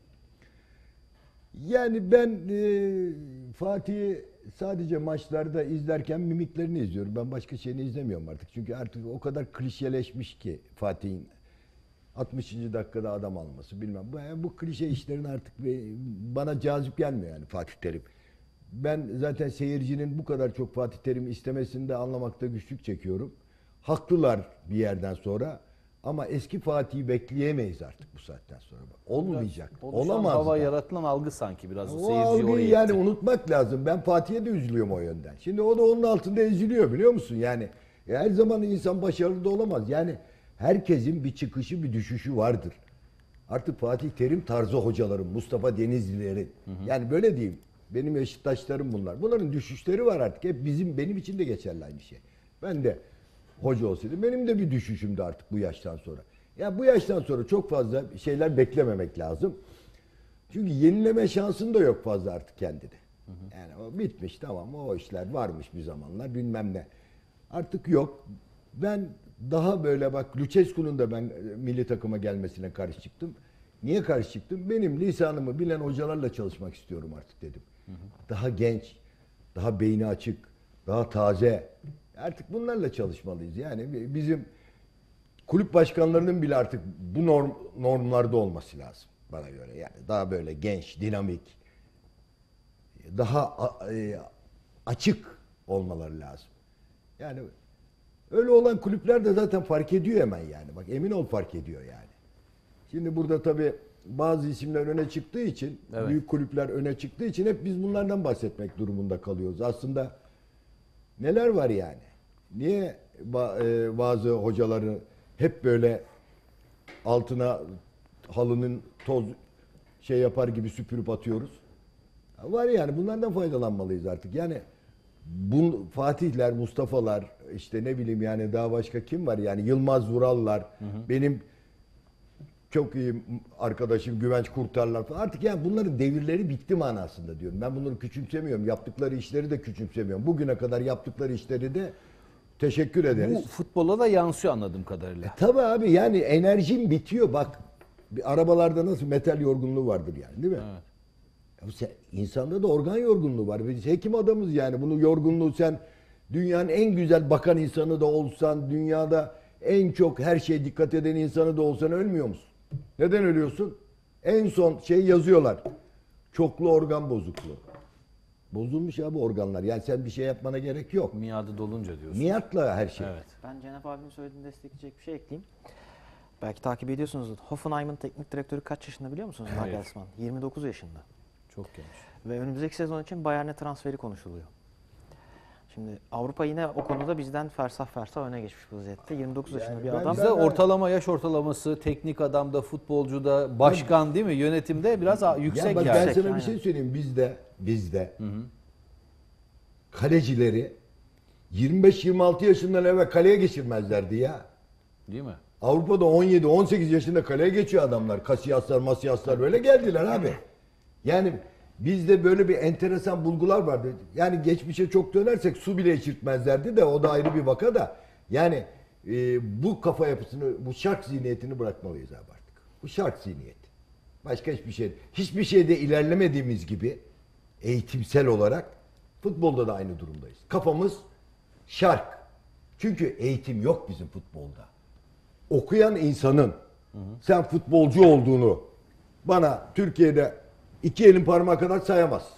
Yani ben Fatih'i sadece maçlarda izlerken mimiklerini izliyorum. Ben başka şeyini izlemiyorum artık. Çünkü artık o kadar klişeleşmiş ki Fatih'in 60. dakikada adam alması bilmem. Bu klişe işlerin artık bana cazip gelmiyor yani Fatih Terim. Ben zaten seyircinin bu kadar çok Fatih Terim'i istemesini de anlamakta güçlük çekiyorum. Haklılar bir yerden sonra. Ama eski Fatih'i bekleyemeyiz artık bu saatten sonra. Olmayacak. Olamaz. Hava da. yaratılan algı sanki biraz O seyirciyi algıyı oraya yani itti. unutmak lazım. Ben Fatih'e de üzülüyorum o yönden. Şimdi o da onun altında eziliyor biliyor musun? Yani her zaman insan başarılı da olamaz. Yani herkesin bir çıkışı bir düşüşü vardır. Artık Fatih Terim tarzı hocaların, Mustafa Denizlilerin. Yani böyle diyeyim. Benim yaşıttaşlarım bunlar. Bunların düşüşleri var artık. Hep benim için de geçerli aynı şey. Ben de hoca olsaydım benim de bir düşüşümdü artık bu yaştan sonra. Ya bu yaştan sonra çok fazla şeyler beklememek lazım. Çünkü yenileme şansın da yok fazla artık kendine. Yani o bitmiş tamam o işler varmış bir zamanlar bilmem ne. Artık yok. Ben daha böyle bak Lucescu'nun da ben milli takıma gelmesine karşı çıktım. Niye karşı çıktım? Benim lisanımı bilen hocalarla çalışmak istiyorum artık dedim. Daha genç, daha beyni açık, daha taze. Artık bunlarla çalışmalıyız. Yani bizim kulüp başkanlarının bile artık bu normlarda olması lazım bana göre. Yani daha böyle genç, dinamik, daha açık olmaları lazım. Yani öyle olan kulüpler de zaten fark ediyor hemen yani. Bak emin ol fark ediyor yani. Şimdi burada tabii bazı isimler öne çıktığı için, Evet. büyük kulüpler öne çıktığı için hep biz bunlardan bahsetmek durumunda kalıyoruz. Aslında neler var yani? Niye bazı hocaları hep böyle altına halının toz şey yapar gibi süpürüp atıyoruz? Var yani bunlardan faydalanmalıyız artık. Yani bu Fatihler, Mustafa'lar, işte ne bileyim yani daha başka kim var yani Yılmaz Vurallar, benim çok iyi arkadaşım Güvenç Kurtarlar falan. Artık yani bunların devirleri bitti manasında diyorum. Ben bunları küçümsemiyorum. Yaptıkları işleri de küçümsemiyorum. Bugüne kadar yaptıkları işleri de teşekkür ederiz. Bu futbola da yansıyor anladığım kadarıyla. Tabii abi yani enerjim bitiyor. Bak bir arabalarda nasıl metal yorgunluğu vardır yani değil mi? Evet. İnsanda da organ yorgunluğu var. Biz hekim adamız yani. Bunu yorgunluğu sen dünyanın en güzel bakan insanı da olsan, dünyada en çok her şeye dikkat eden insanı da olsan ölmüyor musun? Neden ölüyorsun? En son şey yazıyorlar. Çoklu organ bozukluğu. Bozulmuş abi organlar. Yani sen bir şey yapmana gerek yok. Miadı dolunca diyorsun. Niyatla her şey. Evet. Ben Cenap abimin söylediğini destekleyecek bir şey ekleyeyim. Belki takip ediyorsunuzdur. Hoffenheim'ın teknik direktörü kaç yaşında biliyor musunuz? Hayır. Nagelsmann. 29 yaşında. Çok genç. Ve önümüzdeki sezon için Bayern'e transferi konuşuluyor. Şimdi Avrupa yine o konuda bizden fersah öne geçmiş vaziyette. 29 yaşında bir ben- adam. Bizde ortalama yaş ortalaması teknik adamda, futbolcuda, başkan değil mi? Yönetimde biraz yüksek Ya bak yani. ben sana bir Aynen. şey söyleyeyim. Bizde kalecileri 25-26 yaşından evvel kaleye geçirmezlerdi ya. Değil mi? Avrupa'da 17-18 yaşında kaleye geçiyor adamlar. Casillas'lar, Masiyaslar böyle geldiler abi. Yani bizde böyle bir enteresan bulgular vardı. Yani geçmişe çok dönersek su bile içirtmezlerdi de o da ayrı bir vaka da. Yani bu kafa yapısını, bu şark zihniyetini bırakmalıyız abi artık. Bu şark zihniyeti. Başka hiçbir şey. Hiçbir şeyde ilerlemediğimiz gibi eğitimsel olarak futbolda da aynı durumdayız. Kafamız şark. Çünkü eğitim yok bizim futbolda. Okuyan insanın sen futbolcu olduğunu bana Türkiye'de iki elin parmağı kadar sayamazsın.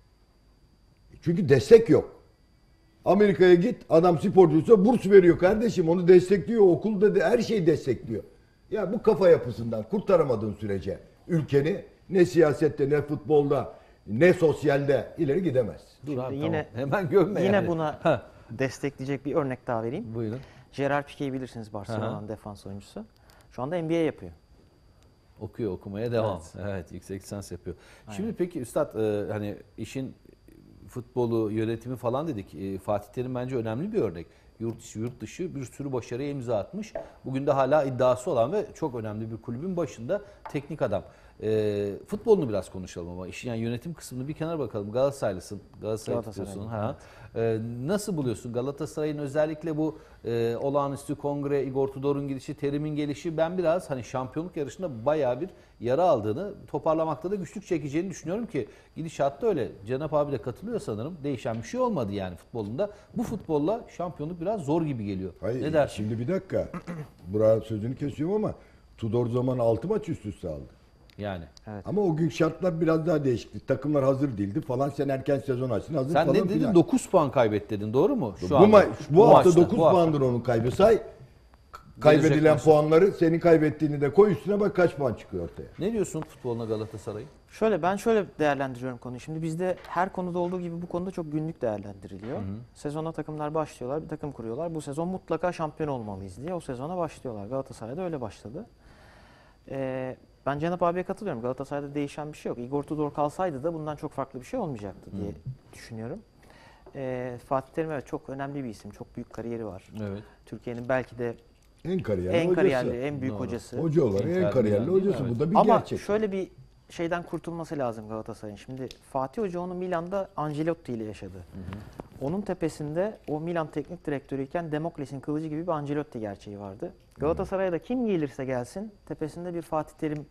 Çünkü destek yok. Amerika'ya git adam sporcuysa burs veriyor kardeşim onu destekliyor okulda da her şeyi destekliyor. Ya bu kafa yapısından kurtaramadığın sürece ülkeni ne siyasette ne futbolda ne sosyalde ileri gidemezsin. Dur abi yine- tamam. Hemen gömme Yine yani. buna Heh, destekleyecek bir örnek daha vereyim. buyurun. Gerard Piqué'yi bilirsiniz, Barcelona'nın defans oyuncusu. Şu anda NBA yapıyor. Okuyor, okumaya devam. Evet, yüksek lisans yapıyor. Şimdi peki Üstad hani işin futbolu, yönetimi falan dedik. Fatih Terim bence önemli bir örnek. Yurt içi, yurt dışı bir sürü başarıya imza atmış. Bugün de hala iddiası olan ve çok önemli bir kulübün başında teknik adam. Futbolunu biraz konuşalım ama işin yani yönetim kısmını bir kenara bakalım. Galatasaraylısın. Galatasaray tutuyorsun. Ha. Nasıl buluyorsun Galatasaray'ın özellikle bu olağanüstü kongre, Igor Tudor'un gidişi, Terim'in gelişi ben biraz hani şampiyonluk yarışında bayağı bir yara aldığını, toparlamakta da güçlük çekeceğini düşünüyorum ki gidişatta öyle. Cenap abi de katılıyor sanırım. Değişen bir şey olmadı yani futbolunda. Bu futbolla şampiyonluk biraz zor gibi geliyor. Hayır, Ne dersin? şimdi bir dakika. Burak sözünü kesiyorum ama Tudor zaman 6 maç üst üste aldı. Yani. Ama o gün şartlar biraz daha değişikti. Takımlar hazır değildi falan. Sen erken sezon açtın. Hazır Sen falan ne dedin? filan. 9 puan kaybet dedin. Doğru mu? Şu Bu, anda. bu hafta maçta, 9 bu hafta. puandır onun kaybı. Say. Kaybedilen maçta. puanları senin kaybettiğini de koy üstüne bak kaç puan çıkıyor ortaya. Ne diyorsun futboluna Galatasaray'ın? Ben şöyle değerlendiriyorum konuyu. Şimdi bizde her konuda olduğu gibi bu konuda çok günlük değerlendiriliyor. Sezona takımlar başlıyorlar, bir takım kuruyorlar. Bu sezon mutlaka şampiyon olmalıyız diye o sezona başlıyorlar. Galatasaray'da öyle başladı. Ben Cenap abiye katılıyorum. Galatasaray'da değişen bir şey yok. Igor Tudor kalsaydı da bundan çok farklı bir şey olmayacaktı diye düşünüyorum. Fatih Terim evet çok önemli bir isim. Çok büyük kariyeri var. Evet. Türkiye'nin belki de En kariyerli en hocası. kariyerli, en büyük Doğru. hocası. Hoca olarak en Inter kariyerli Milan değil mi? hocası. Evet. Bu da bir Ama gerçek. şöyle bir şeyden kurtulması lazım Galatasaray'ın. Şimdi Fatih Hoca onu Milan'da Ancelotti ile yaşadı. Onun tepesinde o Milan teknik direktörüyken Demokles'in kılıcı gibi bir Ancelotti gerçeği vardı. Galatasaray'a da kim gelirse gelsin tepesinde bir Fatih Terim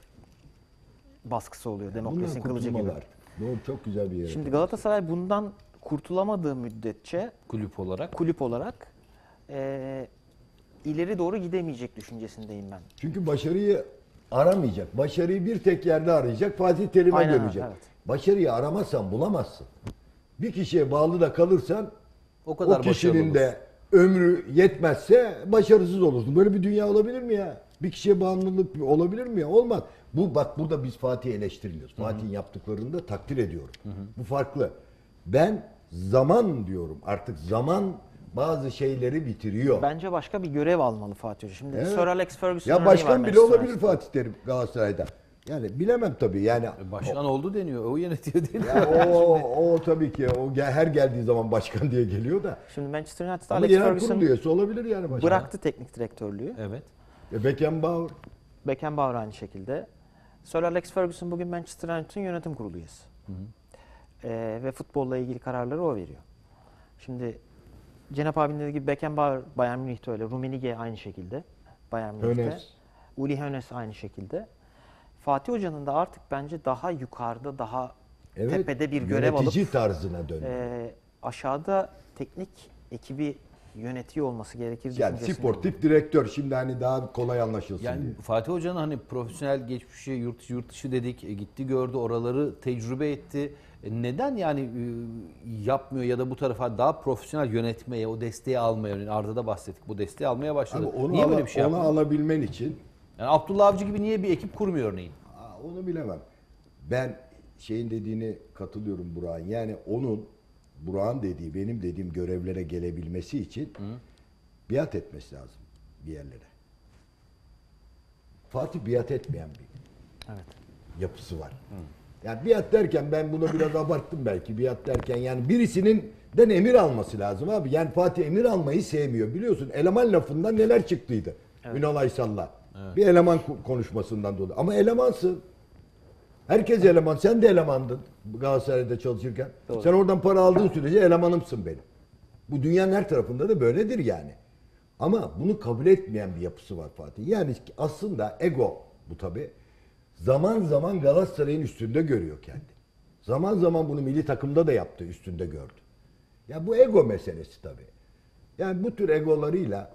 baskısı oluyor. Demokles'in Bundan kılıcı gibi. kurtulmalar. Doğru, çok güzel bir yere. Şimdi Galatasaray bundan kurtulamadığı müddetçe Kulüp olarak. kulüp olarak ileri doğru gidemeyecek düşüncesindeyim ben. Çünkü başarıyı aramayacak. Başarıyı bir tek yerde arayacak. Fatih Terim'e Aynen öyle, dönecek. evet. Başarıyı aramazsan bulamazsın. Bir kişiye bağlı da kalırsan O kadar o kişinin başarılı de ömrü yetmezse başarısız olursun. Böyle bir dünya olabilir mi ya? Bir kişiye bağımlılık olabilir mi ya? Olmaz. Bu bak burada biz Fatih'i eleştirmiyoruz. Fatih'in yaptıklarını da takdir ediyorum. Bu farklı. Ben zaman diyorum. Artık zaman bazı şeyleri bitiriyor. Bence başka bir görev almalı Fatih Hoca. Şimdi Evet. Sir Alex Ferguson Ya örneği var başkan bile Manchester olabilir United'da. Fatih Terim Galatasaray'da. Yani bilemem tabii. Yani Başkan oldu deniyor. O yönetiyor deniyor. ya o tabii ki her geldiği zaman başkan diye geliyor da. Şimdi Manchester United'da Ama Alex genel kurul Ferguson üyesi olabilir yani başkan. bıraktı teknik direktörlüğü. Evet. Beckenbauer. Beckenbauer aynı şekilde. Sir Alex Ferguson bugün Manchester United'ın yönetim kurulu üyesi. Ve futbolla ilgili kararları o veriyor. Şimdi Cenap abinin dediği gibi Beckenbauer Bayern Münih'te öyle. Rummenigge aynı şekilde. Bayern Münih'te. Hönes. Uli Hoeneß aynı şekilde. Fatih Hoca'nın da artık bence daha yukarıda, daha Evet, tepede bir görev alıp yönetici tarzına döndü. aşağıda teknik ekibi yönetiyor olması gerekir. Yani düşüncesindeyim. sportif direktör şimdi hani daha kolay anlaşılsın Yani diye. Fatih Hoca'nın hani profesyonel geçmişi, yurt dışı dedik, gitti gördü, oraları tecrübe etti. Neden yani yapmıyor ya da bu tarafa daha profesyonel yönetmeye, o desteği almaya, yani Arda'da bahsettik, bu desteği almaya başladı. Abi onu, Niye böyle bir şey onu yapmıyor? alabilmen için Yani Abdullah Avcı gibi niye bir ekip kurmuyor örneğin? onu bilemem. Ben şeyin dediğine katılıyorum Burak'ın. Yani Burak'ın dediği, benim dediğim görevlere gelebilmesi için biat etmesi lazım bir yerlere. Fatih biat etmeyen bir Evet. yapısı var. Yani biat derken ben bunu biraz abarttım belki. Biat derken yani birisinin emir alması lazım abi. Yani Fatih emir almayı sevmiyor. Biliyorsun eleman lafından neler çıktıydı. Ünal Aysal'la. Bir eleman konuşmasından dolayı. Ama elemansın. Herkes eleman. Sen de elemandın Galatasaray'da çalışırken. Doğru. Sen oradan para aldığın sürece elemanımsın benim. Bu dünyanın her tarafında da böyledir yani. Ama bunu kabul etmeyen bir yapısı var Fatih. Yani aslında ego bu tabii. Zaman zaman Galatasaray'ın üstünde görüyor kendini. Zaman zaman bunu milli takımda da yaptı, üstünde gördü. Ya bu ego meselesi tabii. Yani bu tür egolarıyla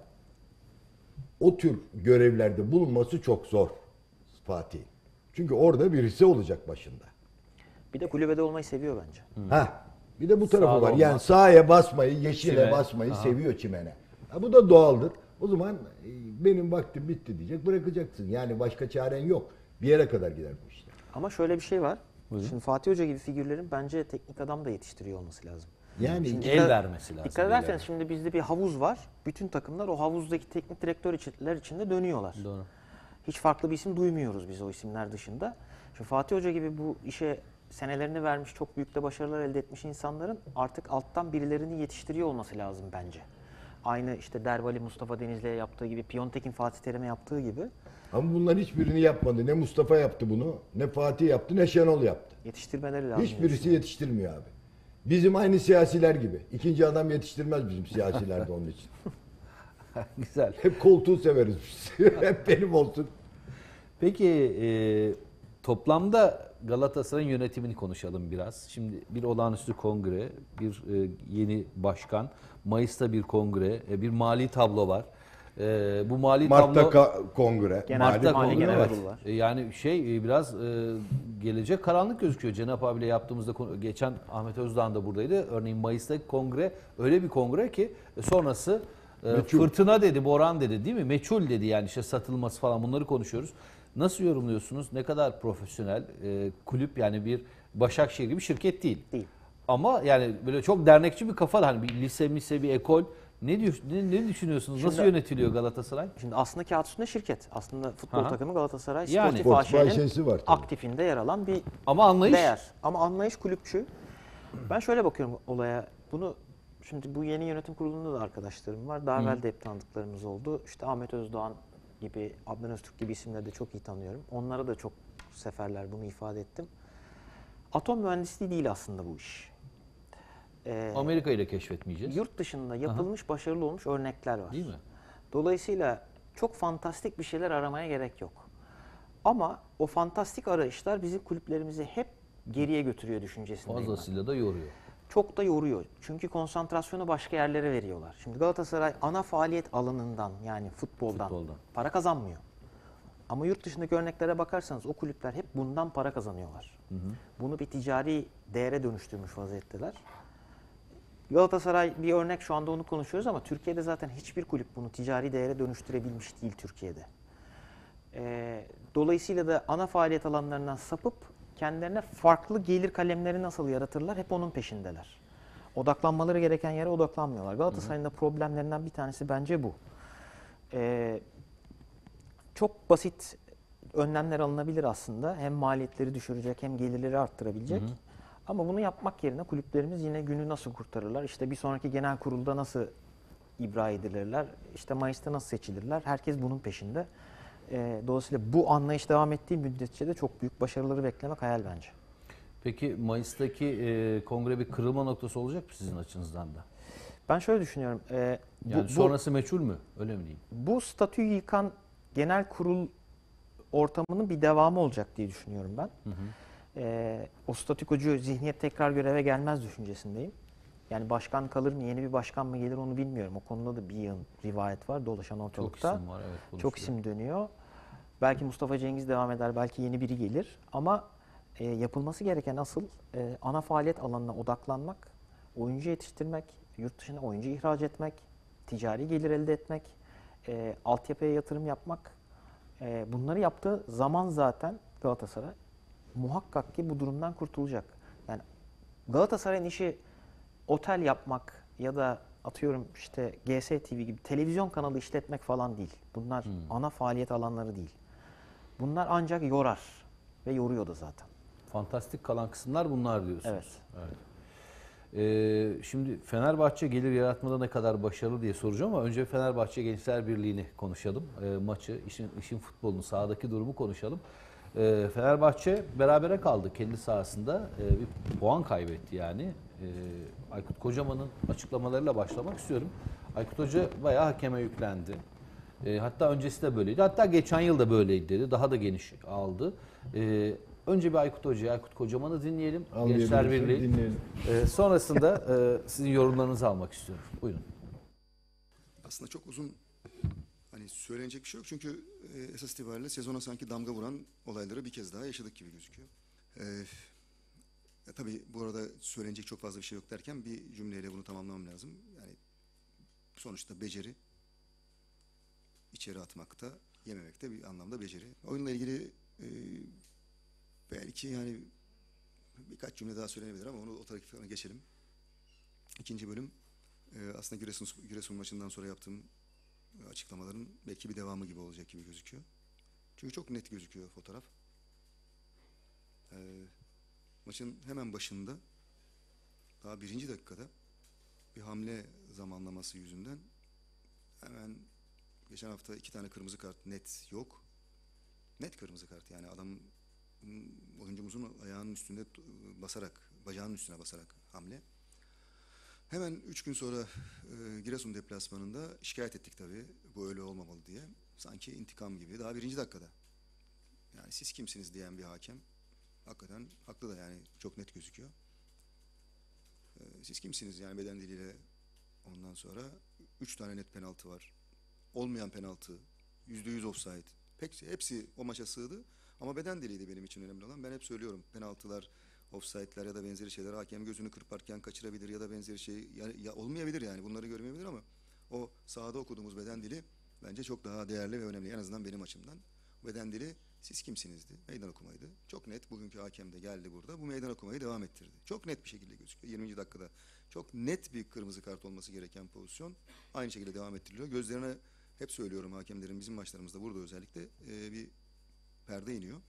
o tür görevlerde bulunması çok zor Fatih. Çünkü orada birisi olacak başında. Bir de kulübede olmayı seviyor bence. Bir de bu tarafı Sahada var. Yani olmak. sahaya basmayı, yeşile Çime. basmayı seviyor çimene. Bu da doğaldır. O zaman benim vaktim bitti diyecek, bırakacaksın. Yani başka çaren yok. Bir yere kadar gider bu işler. Ama şöyle bir şey var. Şimdi Fatih Hoca gibi figürlerin bence teknik adam da yetiştiriyor olması lazım. Yani Şimdi El vermesi lazım. Dikkat ederseniz şimdi bizde bir havuz var. Bütün takımlar o havuzdaki teknik direktörler içinde dönüyorlar. Doğru. Hiç farklı bir isim duymuyoruz biz o isimler dışında. Şimdi Fatih Hoca gibi bu işe senelerini vermiş, çok büyük de başarılar elde etmiş insanların artık alttan birilerini yetiştiriyor olması lazım bence. Aynı işte Dervali Mustafa Denizli'ye yaptığı gibi, Piontek'in Fatih Terim'e yaptığı gibi ama bunlar hiçbirini yapmadı. Ne Mustafa yaptı bunu, ne Fatih yaptı, ne Şenol yaptı. yetiştirmeleri lazım. Hiçbirisi yetiştirmiyor abi. Bizim aynı siyasiler gibi. İkinci adam yetiştirmez bizim siyasiler de onun için. Güzel. Hep koltuğu severiz biz. Hep benim olsun. Peki toplamda Galatasaray'ın yönetimini konuşalım biraz. Şimdi bir olağanüstü kongre, bir yeni başkan, Mayıs'ta bir kongre, bir mali tablo var. Bu mali Mart'ta tablo kongre. Genel Mart'ta Mali kongre, Genel evet. Kurulu var. Yani biraz gelecek karanlık gözüküyor. Cenap abiyle yaptığımızda geçen Ahmet Özdağ da buradaydı. Örneğin Mayıs'taki kongre öyle bir kongre ki sonrası Meçhul. fırtına dedi, boran dedi değil mi? Meçhul dedi yani işte satılması falan bunları konuşuyoruz. Nasıl yorumluyorsunuz? Ne kadar profesyonel kulüp yani bir Başakşehir gibi şirket değil. Değil. Ama yani böyle çok dernekçi bir kafa hani bir lise, bir ekol. Ne düşünüyorsunuz? Nasıl Şimdi- yönetiliyor Galatasaray? Şimdi aslında kağıt üstünde şirket. Aslında futbol Aha. takımı Galatasaray Yani. Sportif Sportif AŞ'nin AŞ'si var tabii. aktifinde yer alan bir Ama anlayış değer. Ama anlayış kulüpçü. Ben şöyle bakıyorum olaya. Bunu şimdi bu yeni yönetim kurulunda da arkadaşlarım var. Daha evvel de hep tanıdıklarımız oldu. İşte Ahmet Özdoğan gibi, Adnan Öztürk gibi isimleri de çok iyi tanıyorum. Onlara da çok seferler bunu ifade ettim. Atom mühendisliği değil aslında bu iş. Amerika ile keşfetmeyeceğiz. Yurt dışında yapılmış, başarılı olmuş örnekler var. Değil mi? Dolayısıyla çok fantastik bir şeyler aramaya gerek yok. Ama o fantastik arayışlar bizim kulüplerimizi hep geriye götürüyor düşüncesindeyim ben. Fazlasıyla da yoruyor. Çok da yoruyor. Çünkü konsantrasyonu başka yerlere veriyorlar. Şimdi Galatasaray ana faaliyet alanından yani futboldan para kazanmıyor. Ama yurt dışındaki örneklere bakarsanız o kulüpler hep bundan para kazanıyorlar. Bunu bir ticari değere dönüştürmüş vaziyetteler. Galatasaray bir örnek, şu anda onu konuşuyoruz ama Türkiye'de zaten hiçbir kulüp bunu ticari değere dönüştürebilmiş değil Türkiye'de. Dolayısıyla da ana faaliyet alanlarından sapıp kendilerine farklı gelir kalemleri nasıl yaratırlar, hep onun peşindeler. Odaklanmaları gereken yere odaklanmıyorlar. Galatasaray'ın da problemlerinden bir tanesi bence bu. Çok basit önlemler alınabilir aslında. Hem maliyetleri düşürecek hem gelirleri arttırabilecek. Ama bunu yapmak yerine kulüplerimiz yine günü nasıl kurtarırlar? İşte bir sonraki genel kurulda nasıl ibra edilirler? İşte Mayıs'ta nasıl seçilirler? Herkes bunun peşinde. Dolayısıyla bu anlayış devam ettiği müddetçe de çok büyük başarıları beklemek hayal bence. Peki Mayıs'taki kongre bir kırılma noktası olacak mı sizin açınızdan da? Ben şöyle düşünüyorum. Yani sonrası meçhul mü? Öyle mi diyeyim? Bu statüyü yıkan genel kurul ortamının bir devamı olacak diye düşünüyorum ben. O statükocu zihniyet tekrar göreve gelmez düşüncesindeyim. Yani başkan kalır mı, yeni bir başkan mı gelir onu bilmiyorum. O konuda da bir yığın rivayet var dolaşan ortalıkta. Çok isim var, evet. Çok isim dönüyor. Belki Mustafa Cengiz devam eder, belki yeni biri gelir. Ama yapılması gereken asıl ana faaliyet alanına odaklanmak, oyuncu yetiştirmek, yurt dışına oyuncu ihraç etmek, ticari gelir elde etmek, altyapıya yatırım yapmak. Bunları yaptığı zaman zaten Galatasaray muhakkak ki bu durumdan kurtulacak. Yani Galatasaray'ın işi otel yapmak ya da atıyorum işte GSTV gibi televizyon kanalı işletmek falan değil. Bunlar ana faaliyet alanları değil. Bunlar ancak yorar ve yoruyor da zaten. Fantastik kalan kısımlar bunlar diyorsunuz. Evet. Şimdi Fenerbahçe gelir yaratmada ne kadar başarılı diye soracağım ama önce Fenerbahçe Gençler Birliği'ni konuşalım. Maçı, işin futbolunu, sahadaki durumu konuşalım. Fenerbahçe berabere kaldı kendi sahasında. Bir puan kaybetti yani. Aykut Kocaman'ın açıklamalarıyla başlamak istiyorum. Aykut Hoca bayağı hakeme yüklendi. Hatta öncesi de böyleydi. Hatta geçen yıl da böyleydi dedi. Daha da geniş aldı. Önce bir Aykut Hoca'yı, Aykut Kocaman'ı dinleyelim. Gençler Birliği. Dinleyelim. Sonrasında sizin yorumlarınızı almak istiyorum. Buyurun. Aslında çok uzun hani söylenecek bir şey yok çünkü esas itibariyle sezona sanki damga vuran olayları bir kez daha yaşadık gibi gözüküyor. Tabii bu arada söylenecek çok fazla bir şey yok derken bir cümleyle bunu tamamlamam lazım. Yani sonuçta beceri içeri atmakta, yememekte bir anlamda beceri. Oyunla ilgili belki yani birkaç cümle daha söylenebilir ama onu o tarafa geçelim. İkinci bölüm aslında Giresun maçından sonra yaptığım açıklamaların belki bir devamı gibi olacak gibi gözüküyor. Çünkü çok net gözüküyor fotoğraf. Maçın hemen başında daha 1. dakikada bir hamle zamanlaması yüzünden hemen geçen hafta 2 tane kırmızı kart net yok. Net kırmızı kart yani adam oyuncumuzun ayağının üstünde basarak, bacağının üstüne basarak hamle. Hemen 3 gün sonra Giresun deplasmanında şikayet ettik tabii. Bu öyle olmamalı diye. Sanki intikam gibi. Daha 1. dakikada. Yani siz kimsiniz diyen bir hakem. Hakikaten haklı da yani çok net gözüküyor. Siz kimsiniz yani beden diliyle ondan sonra 3 tane net penaltı var. Olmayan penaltı. %100 offside. Hepsi o maça sığdı. Ama beden diliydi benim için önemli olan. Ben hep söylüyorum penaltılar, offside'ler ya da benzeri şeyler hakem gözünü kırparken kaçırabilir ya da benzeri şey ya olmayabilir yani bunları görmeyebilir ama o sahada okuduğumuz beden dili bence çok daha değerli ve önemli en azından benim açımdan. Beden dili siz kimsinizdi? Meydan okumaydı. Çok net bugünkü hakem de geldi burada bu meydan okumayı devam ettirdi. Çok net bir şekilde gözüküyor. 20. dakikada çok net bir kırmızı kart olması gereken pozisyon aynı şekilde devam ettiriliyor. Gözlerine hep söylüyorum hakemlerin bizim maçlarımızda burada özellikle bir perde iniyor.